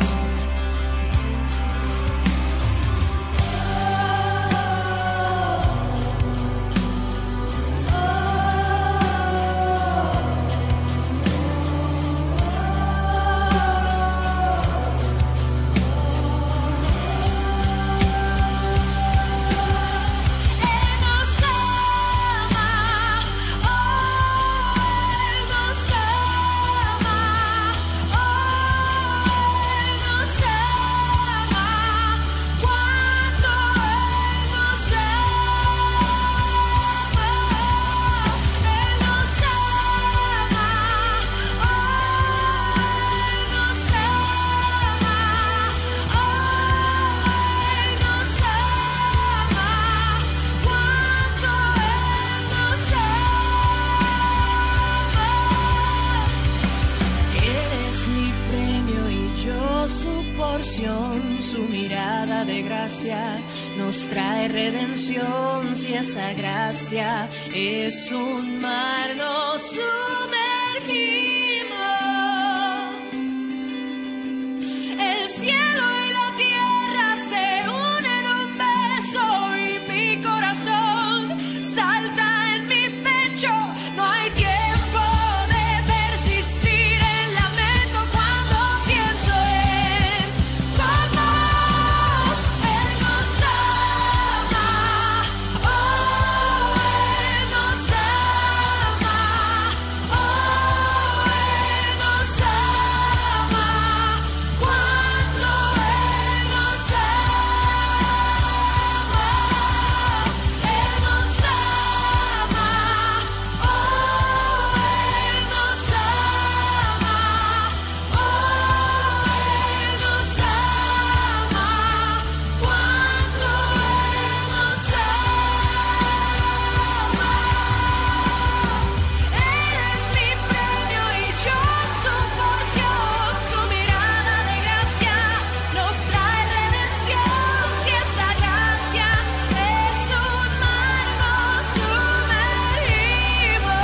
S8: Su mirada de gracia nos trae redención. Si esa gracia es un mar, nos sumergimos. El cielo y la tierra se unen en un beso y mi corazón salta en mi pecho. No hay tiempo de persistir en lamento cuando pienso en cómo Él nos ama. Oh, Él nos ama. Oh, Él nos ama. Cuando Él nos ama. Él nos ama. Oh, Él nos ama. Oh, Él nos ama. Cuando Él nos ama. Eres mi premio y yo su porción. Su mirada de gracia nos trae redención. Si esa gracia es un mar, nos sumergimos.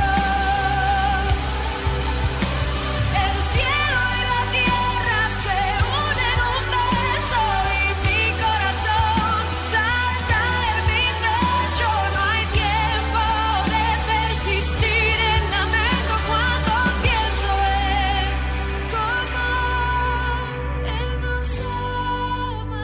S8: El cielo y la tierra se unen en un beso y mi corazón salta en mi pecho. No hay tiempo de persistir en lamento cuando pienso en cómo Él nos ama.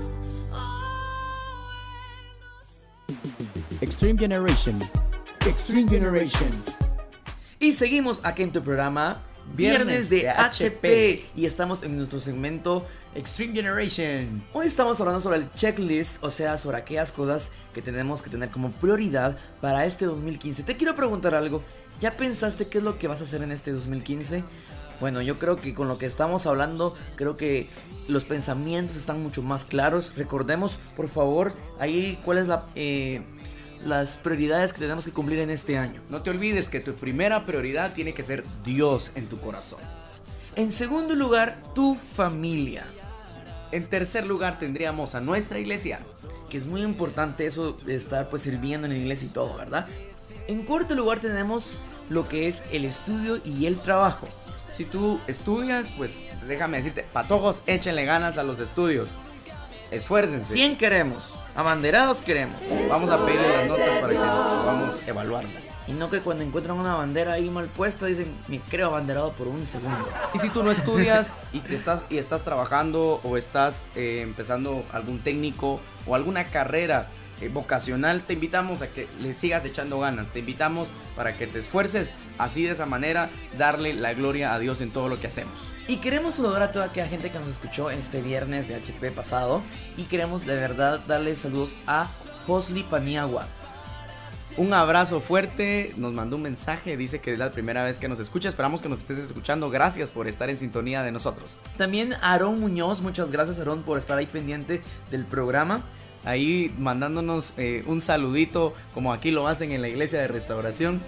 S2: Extreme Generation. Extreme Generation.
S1: Y seguimos aquí en tu programa Viernes de H P y estamos en nuestro segmento
S2: Extreme Generation.
S1: Hoy estamos hablando sobre el checklist, o sea, sobre aquellas cosas que tenemos que tener como prioridad para este dos mil quince. Te quiero preguntar algo, ¿ya pensaste qué es lo que vas a hacer en este dos mil quince? Bueno, yo creo que con lo que estamos hablando, creo que los pensamientos están mucho más claros. Recordemos, por favor, ahí cuál es la... Eh, las prioridades que tenemos que cumplir en este año.
S2: No te olvides que tu primera prioridad tiene que ser Dios en tu corazón.
S1: En segundo lugar, tu familia.
S2: En tercer lugar tendríamos a nuestra iglesia,
S1: que es muy importante eso de estar pues sirviendo en la iglesia y todo, ¿verdad? En cuarto lugar tenemos lo que es el estudio y el trabajo.
S2: Si tú estudias, pues déjame decirte, patojos, échenle ganas a los estudios. Esfuércense.
S1: cien queremos, abanderados queremos.
S2: Vamos a pedirle las notas para que podamos evaluarlas.
S1: Y no que cuando encuentran una bandera ahí mal puesta dicen, me creo abanderado por un segundo.
S2: Y si tú no estudias y, te estás, y estás trabajando o estás eh, empezando algún técnico o alguna carrera eh, vocacional, te invitamos a que le sigas echando ganas. Te invitamos para que te esfuerces, así de esa manera darle la gloria a Dios en todo lo que hacemos.
S1: Y queremos saludar a toda aquella gente que nos escuchó este viernes de H P pasado. Y queremos de verdad darle saludos a Josli Paniagua.
S2: Un abrazo fuerte, nos mandó un mensaje, dice que es la primera vez que nos escucha. Esperamos que nos estés escuchando, gracias por estar en sintonía de nosotros.
S1: También Aarón Muñoz, muchas gracias Aarón por estar ahí pendiente del programa.
S2: Ahí mandándonos eh, un saludito, como aquí lo hacen en la iglesia de Restauración.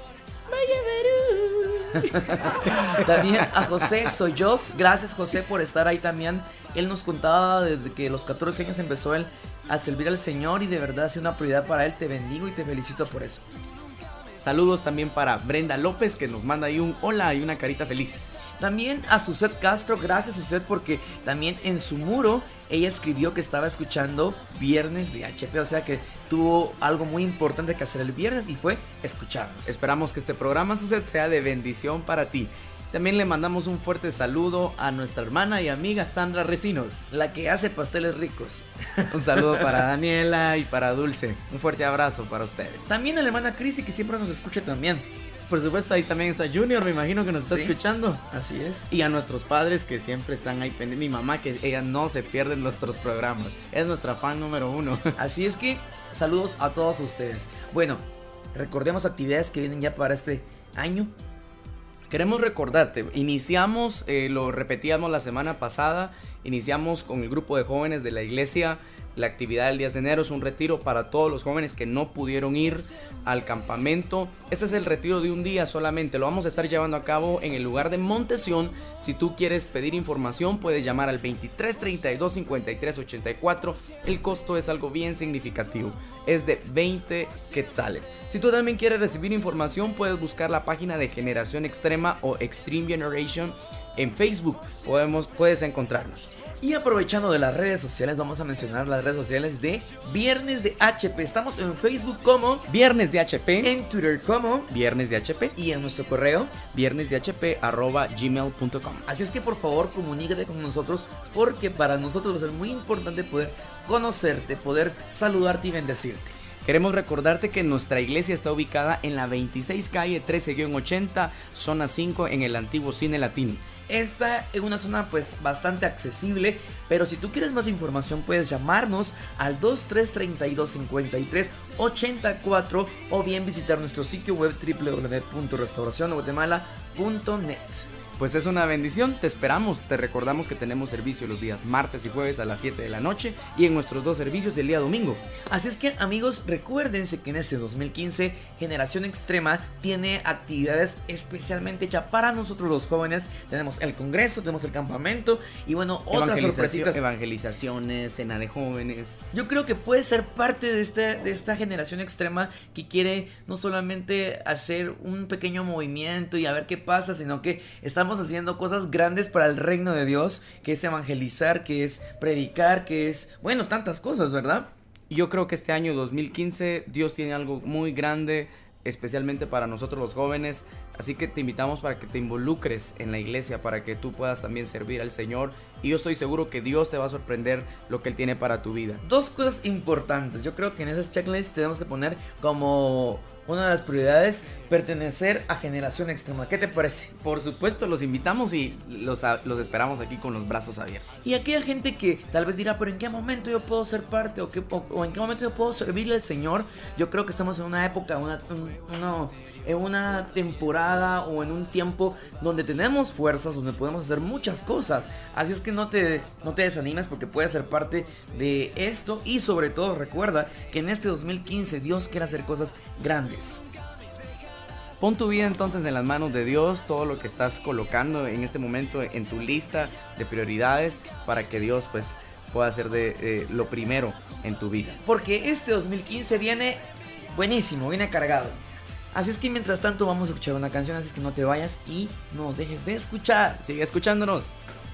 S1: También a José Soyos, gracias José por estar ahí también. Él nos contaba desde que a los catorce años empezó él a servir al Señor y de verdad ha sido una prioridad para él. Te bendigo y te felicito por eso.
S2: Saludos también para Brenda López, que nos manda ahí un hola y una carita feliz.
S1: También a Suset Castro, gracias Suset, porque también en su muro ella escribió que estaba escuchando Viernes de H P, o sea que tuvo algo muy importante que hacer el viernes y fue escucharnos.
S2: Esperamos que este programa, Suset, sea de bendición para ti. También le mandamos un fuerte saludo a nuestra hermana y amiga Sandra Recinos,
S1: la que hace pasteles ricos.
S2: Un saludo para Daniela y para Dulce, un fuerte abrazo para ustedes.
S1: También a la hermana Cristi, que siempre nos escucha también.
S2: Por supuesto, ahí también está Junior, me imagino que nos está
S1: sí,
S2: escuchando.
S1: Así es.
S2: Y a nuestros padres que siempre están ahí pendientes. Mi mamá, que ella no se pierde en nuestros programas. Es nuestra fan número uno.
S1: Así es que, saludos a todos ustedes. Bueno, recordemos actividades que vienen ya para este año.
S2: Queremos recordarte, iniciamos, eh, lo repetíamos la semana pasada, iniciamos con el grupo de jóvenes de la iglesia. La actividad del diez de enero es un retiro para todos los jóvenes que no pudieron ir al campamento. Este es el retiro de un día solamente, lo vamos a estar llevando a cabo en el lugar de Montesión. Si tú quieres pedir información puedes llamar al veintitrés treinta y dos cincuenta y tres ochenta y cuatro. El costo es algo bien significativo, es de veinte quetzales. Si tú también quieres recibir información puedes buscar la página de Generación Extrema o Extreme Generation en Facebook, podemos, puedes encontrarnos.
S1: Y aprovechando de las redes sociales, vamos a mencionar las redes sociales de Viernes de H P. Estamos en Facebook como
S2: Viernes de H P,
S1: en Twitter como
S2: Viernes de H P
S1: y en nuestro correo
S2: viernes de h p arroba gmail punto com.
S1: Así es que por favor comunícate con nosotros, porque para nosotros va a ser muy importante poder conocerte, poder saludarte y bendecirte.
S2: Queremos recordarte que nuestra iglesia está ubicada en la veintiséis calle trece ochenta, zona cinco, en el antiguo Cine Latino.
S1: Esta es una zona pues bastante accesible, pero si tú quieres más información puedes llamarnos al veintitrés treinta y dos cincuenta y tres ochenta y cuatro o bien visitar nuestro sitio web doble u doble u doble u punto restauración guatemala punto net.
S2: Pues es una bendición, te esperamos, te recordamos que tenemos servicio los días martes y jueves a las siete de la noche y en nuestros dos servicios el día domingo.
S1: Así es que amigos, recuérdense que en este dos mil quince Generación Extrema tiene actividades especialmente hechas para nosotros los jóvenes. Tenemos el congreso, tenemos el campamento y bueno, otras sorpresitas.
S2: Evangelizaciones, cena de jóvenes.
S1: Yo creo que puede ser parte de, este, de esta Generación Extrema que quiere no solamente hacer un pequeño movimiento y a ver qué pasa, sino que está Estamos haciendo cosas grandes para el reino de Dios, que es evangelizar, que es predicar, que es, bueno, tantas cosas, ¿verdad?
S2: Yo creo que este año dos mil quince Dios tiene algo muy grande, especialmente para nosotros los jóvenes. Así que te invitamos para que te involucres en la iglesia, para que tú puedas también servir al Señor. Y yo estoy seguro que Dios te va a sorprender lo que Él tiene para tu vida.
S1: Dos cosas importantes. Yo creo que en esas checklists tenemos que poner como una de las prioridades, pertenecer a Generación Extrema. ¿Qué te parece?
S2: Por supuesto, los invitamos y los, los esperamos aquí con los brazos abiertos.
S1: Y aquella gente que tal vez dirá, pero ¿en qué momento yo puedo ser parte? ¿O, qué, o, o en qué momento yo puedo servirle al Señor? Yo creo que estamos en una época, una, una, en una temporada o en un tiempo donde tenemos fuerzas, donde podemos hacer muchas cosas. Así es que no te, no te desanimes, porque puedes ser parte de esto. Y sobre todo recuerda que en este dos mil quince Dios quiere hacer cosas grandes.
S2: Pon tu vida entonces en las manos de Dios, todo lo que estás colocando en este momento en tu lista de prioridades, para que Dios pues pueda hacer de eh, lo primero en tu vida.
S1: Porque este dos mil quince viene buenísimo, viene cargado. Así es que mientras tanto vamos a escuchar una canción, así es que no te vayas y no nos dejes de escuchar.
S2: Sigue escuchándonos.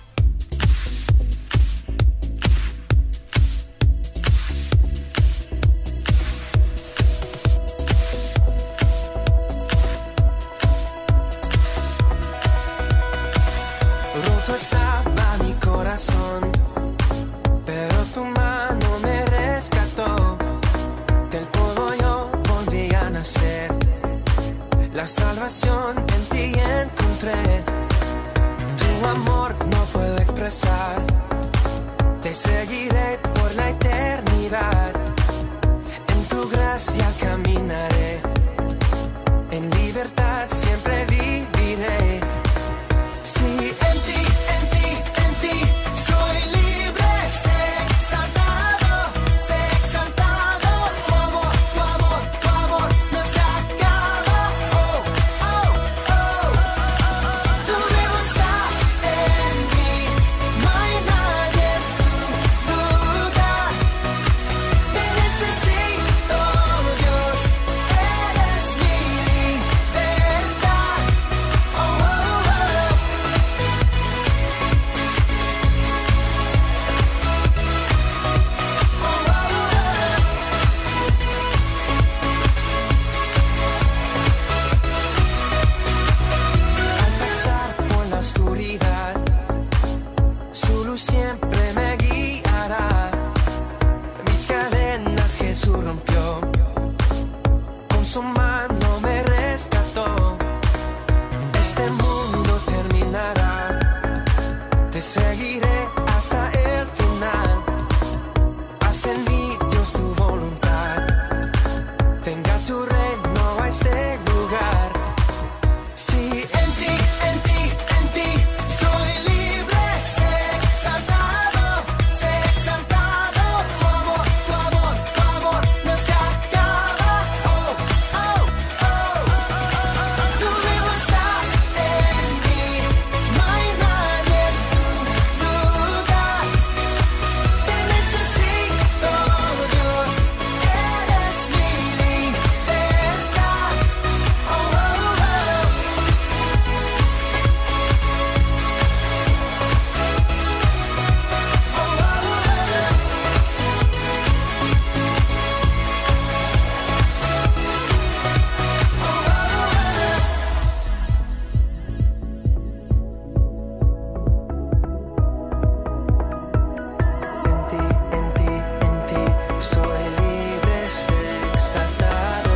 S7: Roto estaba mi corazón, pero tu mano me rescató. Del polvo yo volví a nacer. La salvación en ti encontré. Tu amor no puedo expresar. Te seguiré por la eternidad. En tu gracia caminaré. En libertad siempre viviré. Sí, en ti, en ti, en ti soy libre, sé exaltado, sé exaltado. Tu amor, tu amor, tu amor no se acaba. Oh, oh, oh. Tú vivo estás en mí, no hay nadie en tu lugar. Te necesito, Dios, eres mi libertad. Oh, oh, oh. Al pasar por la oscuridad, su luz siempre me guiará. Mis cadenas Jesús rompió, con su mano me rescató. Este mundo terminará, te seguiré hasta el final. Haz en mí, Dios, tu voluntad. Venga tu reino a este lugar. Sí, en ti, en ti, en ti soy libre, sé exaltado, sé exaltado. Tu amor, tu amor, tu amor no se acaba. Oh, oh, oh. Tú vivo estás en mí, no hay nadie en tu lugar. Te necesito, Dios, eres mi libertad. Oh, oh, oh. En ti, en ti, en ti soy libre, sé exaltado.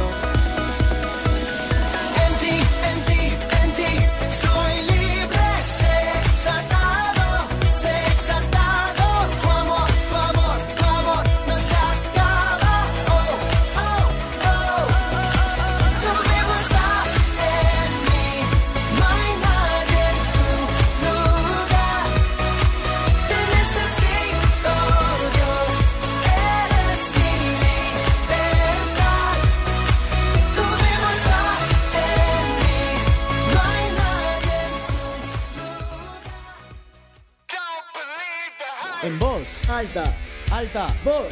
S7: En ti, en ti, en ti soy libre, sé exaltado, sé exaltado. Tu amor, tu amor, tu amor no se acaba. Oh, oh, oh. Tú vivo estás en mí, no hay nadie en tu lugar. Te necesito, Dios, eres mi libertad. Tú vivo estás en mí, no hay nadie en
S2: En voz alta, alta, voz.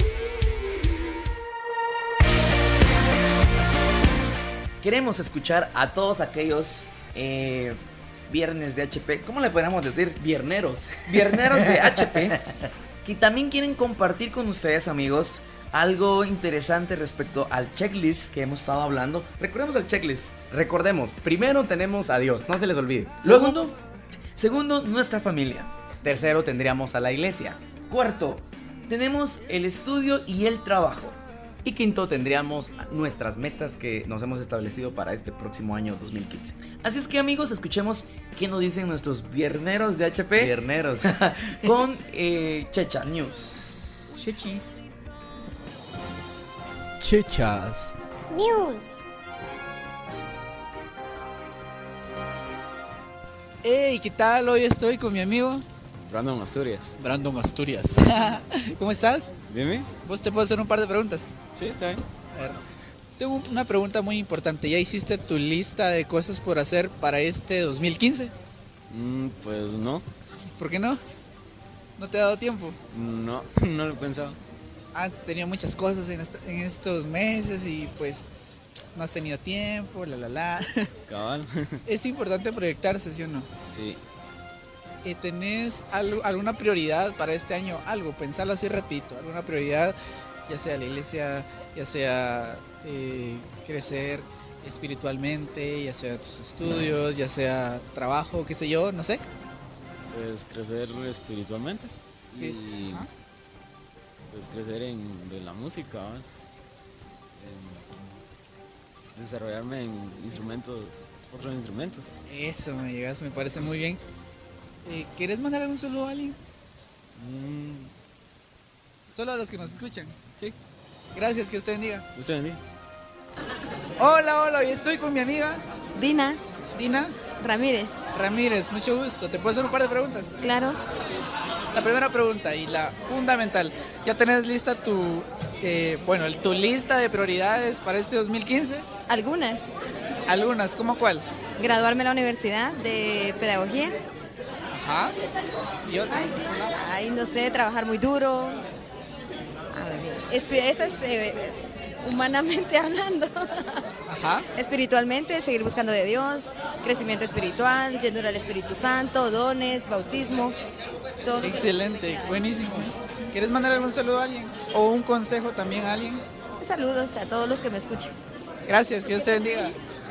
S1: Queremos escuchar a todos aquellos eh, viernes de H P, ¿cómo le podríamos decir?
S2: Vierneros.
S1: Vierneros de H P, que también quieren compartir con ustedes, amigos, algo interesante respecto al checklist que hemos estado hablando. Recordemos el checklist.
S2: Recordemos, primero tenemos a Dios, no se les olvide. Luego,
S1: Segundo, segundo, nuestra familia.
S2: tercero tendríamos a la iglesia.
S1: Cuarto, tenemos el estudio y el trabajo.
S2: Y quinto, tendríamos nuestras metas que nos hemos establecido para este próximo año dos mil quince.
S1: Así es que, amigos, escuchemos qué nos dicen nuestros vierneros de H P
S2: Vierneros.
S1: con eh, Checha News.
S2: Chechis.
S9: Chechas.
S10: News.
S11: Hey, ¿qué tal? Hoy estoy con mi amigo
S9: Brandon Asturias.
S11: Brandon Asturias. ¿Cómo estás?
S9: Dime.
S11: ¿Vos te puedo hacer un par de preguntas?
S9: Sí, está bien.
S11: A ver, tengo una pregunta muy importante. ¿Ya hiciste tu lista de cosas por hacer para este dos mil quince?
S9: Mm, pues no.
S11: ¿Por qué no? ¿No te ha dado tiempo?
S9: No, no lo he pensado.
S11: Has tenido muchas cosas en, esta- en estos meses y pues no has tenido tiempo, la la la.
S9: Cabal.
S11: Es importante proyectarse, ¿sí o no?
S9: Sí.
S11: Eh, ¿Tenés algo- alguna prioridad para este año? Algo, pensarlo así, repito, alguna prioridad, ya sea la iglesia, ya sea eh, crecer espiritualmente, ya sea tus estudios, ya sea trabajo, qué sé yo, no sé.
S9: Pues crecer espiritualmente.
S11: Sí.
S9: Y
S11: Ajá.
S9: pues crecer en de la música. ¿vas? En desarrollarme en instrumentos, otros instrumentos.
S11: Eso, me llegas, me parece muy bien. Eh, ¿Quieres mandar algún saludo a alguien?
S9: Mm,
S11: Solo a los que nos escuchan.
S9: sí,
S11: Gracias, que usted bendiga.
S9: Dios te bendiga.
S11: Hola, hola, hoy estoy con mi amiga
S10: Dina
S11: Dina
S10: Ramírez.
S11: Ramírez, mucho gusto. ¿Te puedo hacer un par de preguntas?
S10: Claro.
S11: La primera pregunta y la fundamental. ¿Ya tenés lista tu, eh, bueno, el- tu lista de prioridades para este dos mil quince?
S10: Algunas.
S11: Algunas, ¿cómo cuál?
S10: Graduarme en la universidad de pedagogía.
S11: Ajá. ¿Y otra?
S10: Ahí no sé, trabajar muy duro. A ver, espi- Eso es eh, humanamente hablando.
S11: Ajá.
S10: Espiritualmente, seguir buscando de Dios, crecimiento espiritual, llenura del Espíritu Santo, dones, bautismo, todo.
S11: Excelente, buenísimo. ¿Quieres mandar algún saludo a alguien? ¿O un consejo también a alguien?
S10: Saludos a todos los que me escuchan.
S11: Gracias, que Dios te bendiga.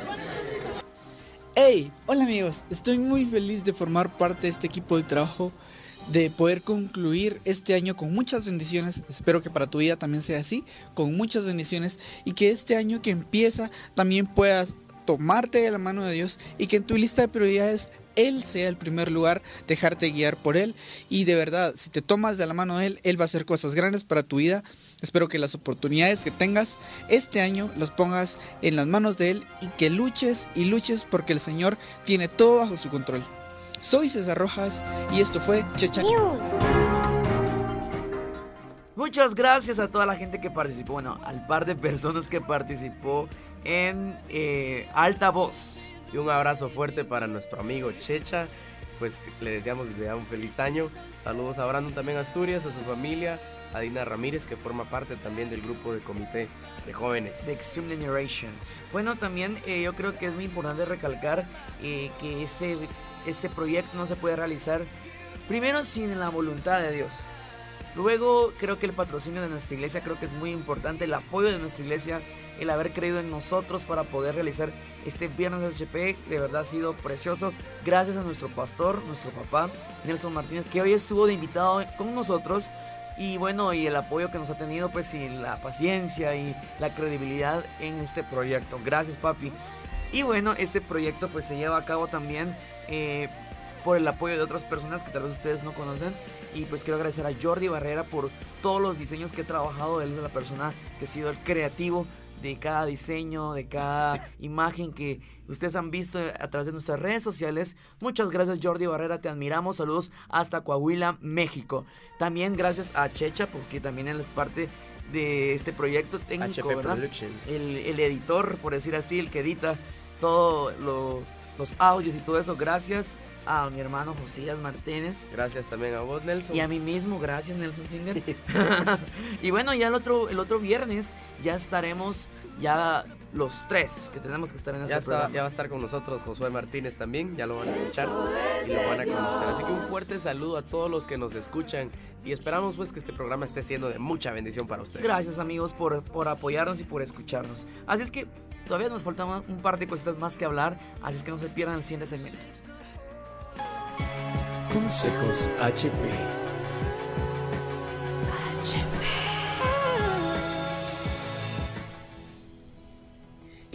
S11: Hey, hola amigos, estoy muy feliz de formar parte de este equipo de trabajo, de poder concluir este año con muchas bendiciones. Espero que para tu vida también sea así, con muchas bendiciones, y que este año que empieza también puedas tomarte de la mano de Dios y que en tu lista de prioridades Él sea el primer lugar, dejarte guiar por Él. Y de verdad, si te tomas de la mano de Él, Él va a hacer cosas grandes para tu vida. Espero que las oportunidades que tengas este año las pongas en las manos de Él y que luches y luches porque el Señor tiene todo bajo su control. Soy César Rojas y esto fue Checha
S10: News.
S1: Muchas gracias a toda la gente que participó, bueno, al par de personas que participó en eh, Alta Voz.
S2: Y un abrazo fuerte para nuestro amigo Checha. Pues le deseamos desde ya un feliz año. Saludos a Brandon también Asturias, a su familia, a Dina Ramírez, que forma parte también del grupo de comité de jóvenes.
S1: The Extreme Generation. Bueno, también eh, yo creo que es muy importante recalcar eh, que este, este proyecto no se puede realizar primero sin la voluntad de Dios. Luego creo que el patrocinio de nuestra iglesia creo que es muy importante, el apoyo de nuestra iglesia, el haber creído en nosotros para poder realizar este viernes de H P, de verdad ha sido precioso. Gracias a nuestro pastor, nuestro papá, Nelson Martínez, que hoy estuvo de invitado con nosotros. Y bueno, y el apoyo que nos ha tenido, pues, y la paciencia y la credibilidad en este proyecto. Gracias, papi. Y bueno, este proyecto pues se lleva a cabo también eh, por el apoyo de otras personas que tal vez ustedes no conocen. Y pues quiero agradecer a Jordi Barrera por todos los diseños que he trabajado. Él es la persona que ha sido el creativo de cada diseño, de cada imagen que ustedes han visto a través de nuestras redes sociales. Muchas gracias, Jordi Barrera, te admiramos. Saludos hasta Coahuila, México. También gracias a Checha, porque también él es parte de este proyecto técnico,
S2: H P
S1: ¿verdad?
S2: Productions.
S1: El, el editor, por decir así, el que edita todos lo, los audios y todo eso. Gracias a mi hermano Josías Martínez.
S2: Gracias también a vos, Nelson.
S1: Y a mí mismo, gracias, Nelson Singer. Y bueno, ya el otro, el otro viernes ya estaremos ya los tres que tenemos que estar en ese
S2: Ya, está,
S1: programa.
S2: ya va a estar con nosotros Josué Martínez también, ya lo van a escuchar y lo van a conocer. Así que un fuerte saludo a todos los que nos escuchan y esperamos pues que este programa esté siendo de mucha bendición para ustedes.
S1: Gracias, amigos, por, por apoyarnos y por escucharnos. Así es que todavía nos faltan un par de cositas más que hablar, así es que no se pierdan el siguiente segmento.
S5: Consejos H P.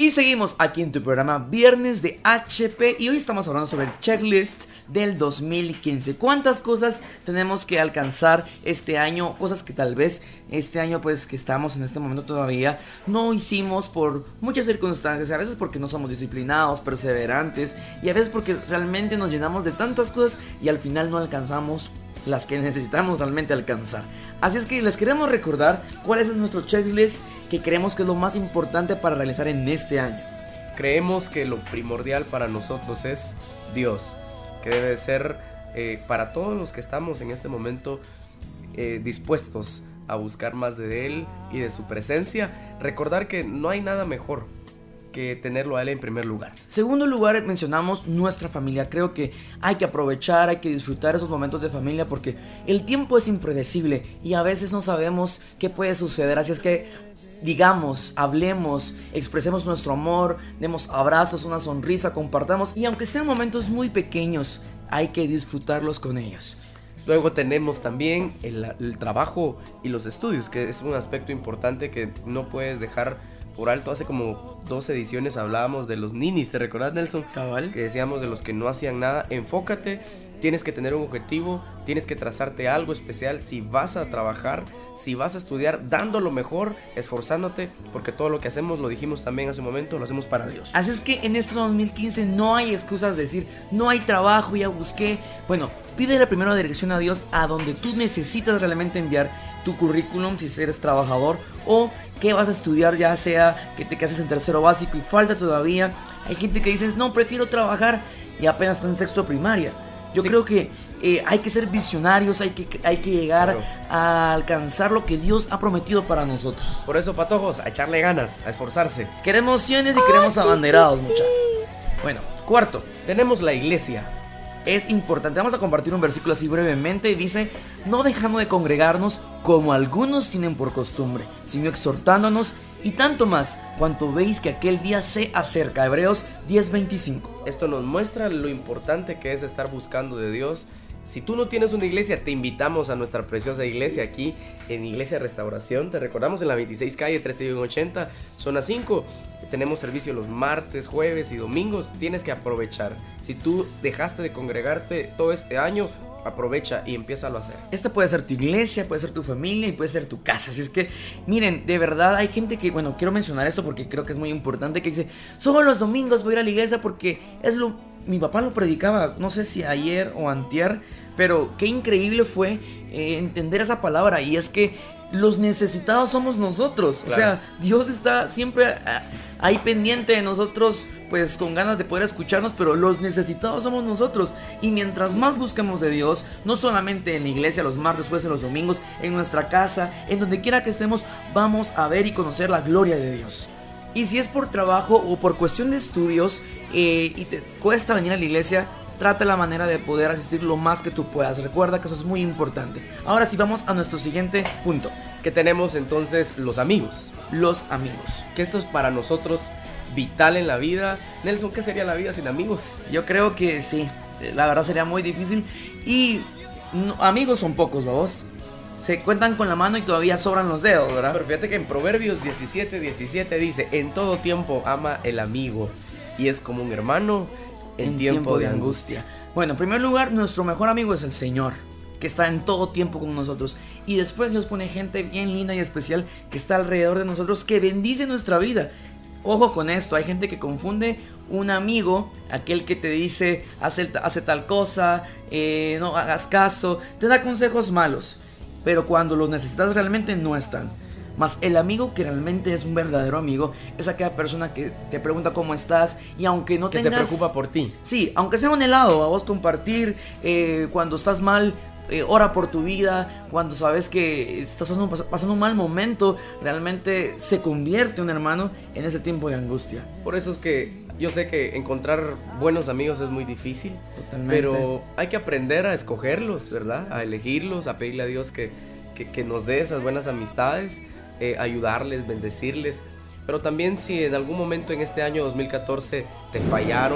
S1: Y seguimos aquí en tu programa Viernes de H P y hoy estamos hablando sobre el checklist del dos mil quince. ¿Cuántas cosas tenemos que alcanzar este año? Cosas que tal vez este año pues que estamos en este momento todavía no hicimos por muchas circunstancias. A veces porque no somos disciplinados, perseverantes y a veces porque realmente nos llenamos de tantas cosas y al final no alcanzamos las que necesitamos realmente alcanzar. Así es que les queremos recordar cuál es nuestro checklist que creemos que es lo más importante para realizar en este año.
S2: Creemos que lo primordial para nosotros es Dios, que debe ser eh, para todos los que estamos en este momento eh, dispuestos a buscar más de Él y de su presencia, recordar que no hay nada mejor que tenerlo a Él en primer lugar.
S1: Segundo lugar, mencionamos nuestra familia. Creo que hay que aprovechar, hay que disfrutar esos momentos de familia porque el tiempo es impredecible y a veces no sabemos qué puede suceder. Así es que digamos, hablemos, expresemos nuestro amor, demos abrazos, una sonrisa, compartamos y aunque sean momentos muy pequeños, hay que disfrutarlos con ellos.
S2: Luego tenemos también el, el trabajo y los estudios, que es un aspecto importante que no puedes dejar por alto. Hace como dos ediciones hablábamos de los ninis, ¿te recordás, Nelson?
S1: Cabal.
S2: Que decíamos de los que no hacían nada. Enfócate, tienes que tener un objetivo, tienes que trazarte algo especial. Si vas a trabajar, si vas a estudiar, dando lo mejor, esforzándote, porque todo lo que hacemos, lo dijimos también hace un momento, lo hacemos para Dios.
S1: Así es que en este dos mil quince no hay excusas de decir, no hay trabajo, ya busqué. Bueno, pídele primero dirección a Dios a donde tú necesitas realmente enviar tu currículum si eres trabajador o qué vas a estudiar, ya sea que te cases en tercero básico y falta todavía. Hay gente que dice, no, prefiero trabajar y apenas está en sexto de primaria. Yo sí creo que eh, hay que ser visionarios, hay que, hay que llegar claro. a alcanzar lo que Dios ha prometido para nosotros.
S2: Por eso, patojos, a echarle ganas, a esforzarse.
S1: Queremos siones y queremos abanderados, muchachos. Bueno, cuarto,
S2: tenemos la iglesia.
S1: Es importante, vamos a compartir un versículo así brevemente. Dice, no dejando de congregarnos como algunos tienen por costumbre, sino exhortándonos y tanto más cuanto veis que aquel día se acerca. Hebreos diez veinticinco.
S2: Esto nos muestra lo importante que es estar buscando de Dios. Si tú no tienes una iglesia, te invitamos a nuestra preciosa iglesia aquí en Iglesia Restauración. Te recordamos en la veintiséis calle trece ochenta, zona cinco. Tenemos servicio los martes, jueves y domingos. Tienes que aprovechar. Si tú dejaste de congregarte todo este año, aprovecha y empiézalo a hacer.
S1: Esta puede ser tu iglesia, puede ser tu familia y puede ser tu casa. Así es que, miren, de verdad hay gente que, bueno, quiero mencionar esto porque creo que es muy importante, que dice, solo los domingos voy a ir a la iglesia porque es lo... Mi papá lo predicaba, no sé si ayer o antier, pero qué increíble fue eh, entender esa palabra. Y es que los necesitados somos nosotros. Claro. O sea, Dios está siempre a, ahí pendiente de nosotros, pues con ganas de poder escucharnos, pero los necesitados somos nosotros. Y mientras más busquemos de Dios, no solamente en la iglesia los martes, jueves, los domingos, en nuestra casa, en donde quiera que estemos, vamos a ver y conocer la gloria de Dios. Y si es por trabajo o por cuestión de estudios eh, y te cuesta venir a la iglesia, trata la manera de poder asistir lo más que tú puedas. Recuerda que eso es muy importante. Ahora sí vamos a nuestro siguiente punto.
S2: Que tenemos entonces los amigos.
S1: Los amigos.
S2: Que esto es para nosotros vital en la vida. Nelson, ¿qué sería la vida sin amigos?
S1: Yo creo que sí. La verdad sería muy difícil. Y no, amigos son pocos, ¿vos? Se cuentan con la mano y todavía sobran los dedos, ¿verdad?
S2: Pero fíjate que en Proverbios diecisiete diecisiete dice, en todo tiempo ama el amigo y es como un hermano en, en tiempo, tiempo de angustia.
S1: angustia. Bueno, en primer lugar, nuestro mejor amigo es el Señor, que está en todo tiempo con nosotros. Y después Dios pone gente bien linda y especial que está alrededor de nosotros, que bendice nuestra vida. Ojo con esto, hay gente que confunde un amigo, aquel que te dice, hace, hace tal cosa, eh, no hagas caso, te da consejos malos. Pero cuando los necesitas realmente no están. Más el amigo que realmente es un verdadero amigo es aquella persona que te pregunta cómo estás y aunque no
S2: que
S1: tengas...
S2: Que se preocupa por ti.
S1: Sí, aunque sea un helado, a vos compartir, eh, cuando estás mal, eh, ora por tu vida, cuando sabes que estás pasando, pasando un mal momento, realmente se convierte un hermano en ese tiempo de angustia.
S2: Por eso es que yo sé que encontrar buenos amigos es muy difícil.
S1: Totalmente.
S2: Pero hay que aprender a escogerlos, ¿verdad? A elegirlos, a pedirle a Dios que, que, que nos dé esas buenas amistades, eh, ayudarles, bendecirles. Pero también si en algún momento en este año dos mil catorce te fallaron,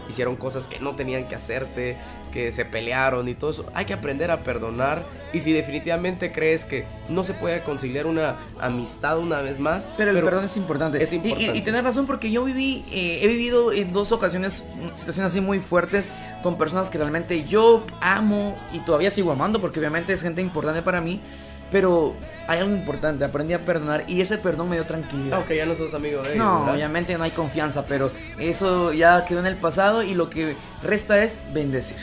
S2: hicieron cosas que no tenían que hacerte, que se pelearon y todo eso. Hay que aprender a perdonar. Y si definitivamente crees que no se puede conciliar una amistad una vez más,
S1: pero el pero perdón es importante.
S2: Es importante.
S1: Y, y, y tenés razón, porque yo viví, eh, he vivido en dos ocasiones situaciones así muy fuertes con personas que realmente yo amo y todavía sigo amando, porque obviamente es gente importante para mí. Pero hay algo importante, aprendí a perdonar y ese perdón me dio tranquilidad.
S2: Aunque ya no sos amigo de ellos,
S1: No,
S2: ¿verdad?
S1: obviamente no hay confianza, pero eso ya quedó en el pasado y lo que resta es bendecir.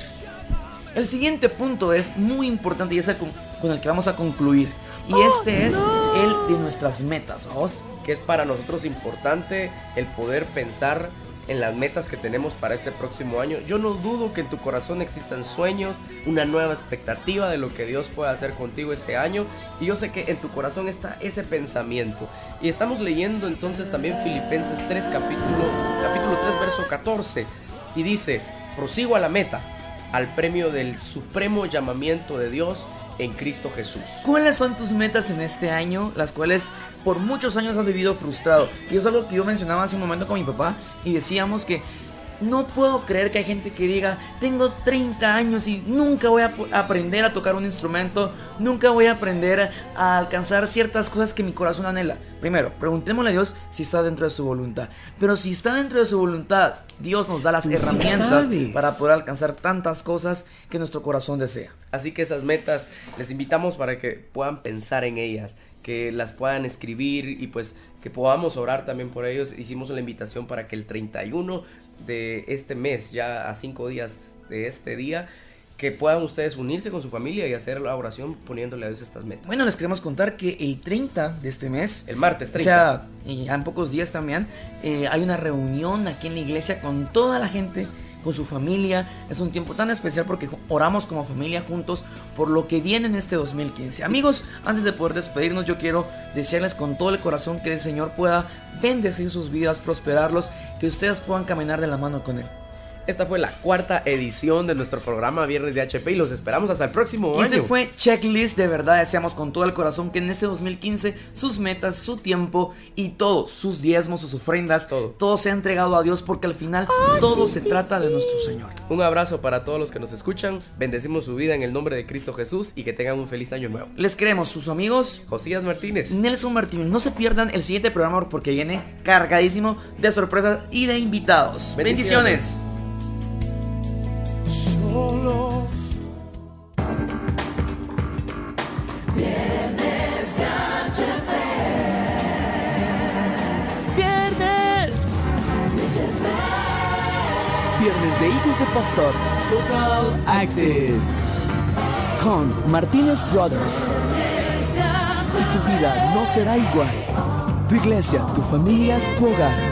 S1: El siguiente punto es muy importante y es el con, con el que vamos a concluir. Y oh, este es no. el de nuestras metas, ¿vamos?
S2: Que es para nosotros importante el poder pensar en las metas que tenemos para este próximo año. Yo no dudo que en tu corazón existan sueños, una nueva expectativa de lo que Dios pueda hacer contigo este año, y yo sé que en tu corazón está ese pensamiento. Y estamos leyendo entonces también Filipenses tres, capítulo, capítulo tres, verso catorce, y dice: prosigo a la meta, al premio del supremo llamamiento de Dios en Cristo Jesús.
S1: ¿Cuáles son tus metas en este año, las cuales por muchos años has vivido frustrado? Y es algo que yo mencionaba hace un momento con mi papá, y decíamos que no puedo creer que hay gente que diga: tengo treinta años y nunca voy a aprender a tocar un instrumento, nunca voy a aprender a alcanzar ciertas cosas que mi corazón anhela. Primero, preguntémosle a Dios si está dentro de su voluntad. Pero si está dentro de su voluntad, Dios nos da las
S2: Tú
S1: herramientas
S2: sí
S1: para poder alcanzar tantas cosas que nuestro corazón desea.
S2: Así que esas metas les invitamos para que puedan pensar en ellas, que las puedan escribir y pues que podamos orar también por ellos. Hicimos la invitación para que el treinta y uno de este mes, ya a cinco días de este día, que puedan ustedes unirse con su familia y hacer la oración poniéndole a Dios estas metas.
S1: Bueno, les queremos contar que el treinta de este mes,
S2: el martes treinta,
S1: o sea, y en pocos días también, eh, hay una reunión aquí en la iglesia con toda la gente, con su familia. Es un tiempo tan especial porque oramos como familia juntos por lo que viene en este dos mil quince. Amigos, antes de poder despedirnos, yo quiero desearles con todo el corazón que el Señor pueda bendecir sus vidas, prosperarlos, que ustedes puedan caminar de la mano con Él.
S2: Esta fue la cuarta edición de nuestro programa Viernes de H P y los esperamos hasta el próximo
S1: y
S2: año.
S1: Este fue Checklist. De verdad deseamos con todo el corazón que en este dos mil quince sus metas, su tiempo y todo, sus diezmos, sus ofrendas, todo, todo sea entregado a Dios, porque al final Ay, todo sí, se trata de nuestro Señor.
S2: Un abrazo para todos los que nos escuchan. Bendecimos su vida en el nombre de Cristo Jesús y que tengan un feliz año nuevo.
S1: Les queremos, sus amigos
S2: Josías Martínez,
S1: Nelson Martínez. No se pierdan el siguiente programa porque viene cargadísimo de sorpresas y de invitados. Bendiciones, Bendiciones.
S7: Solos. Viernes de H P.
S1: Viernes.
S12: Viernes de Hijos de Pastor.
S2: Total Access.
S12: Con Martínez Brothers. Y tu vida no será igual. Tu iglesia, tu familia, tu hogar.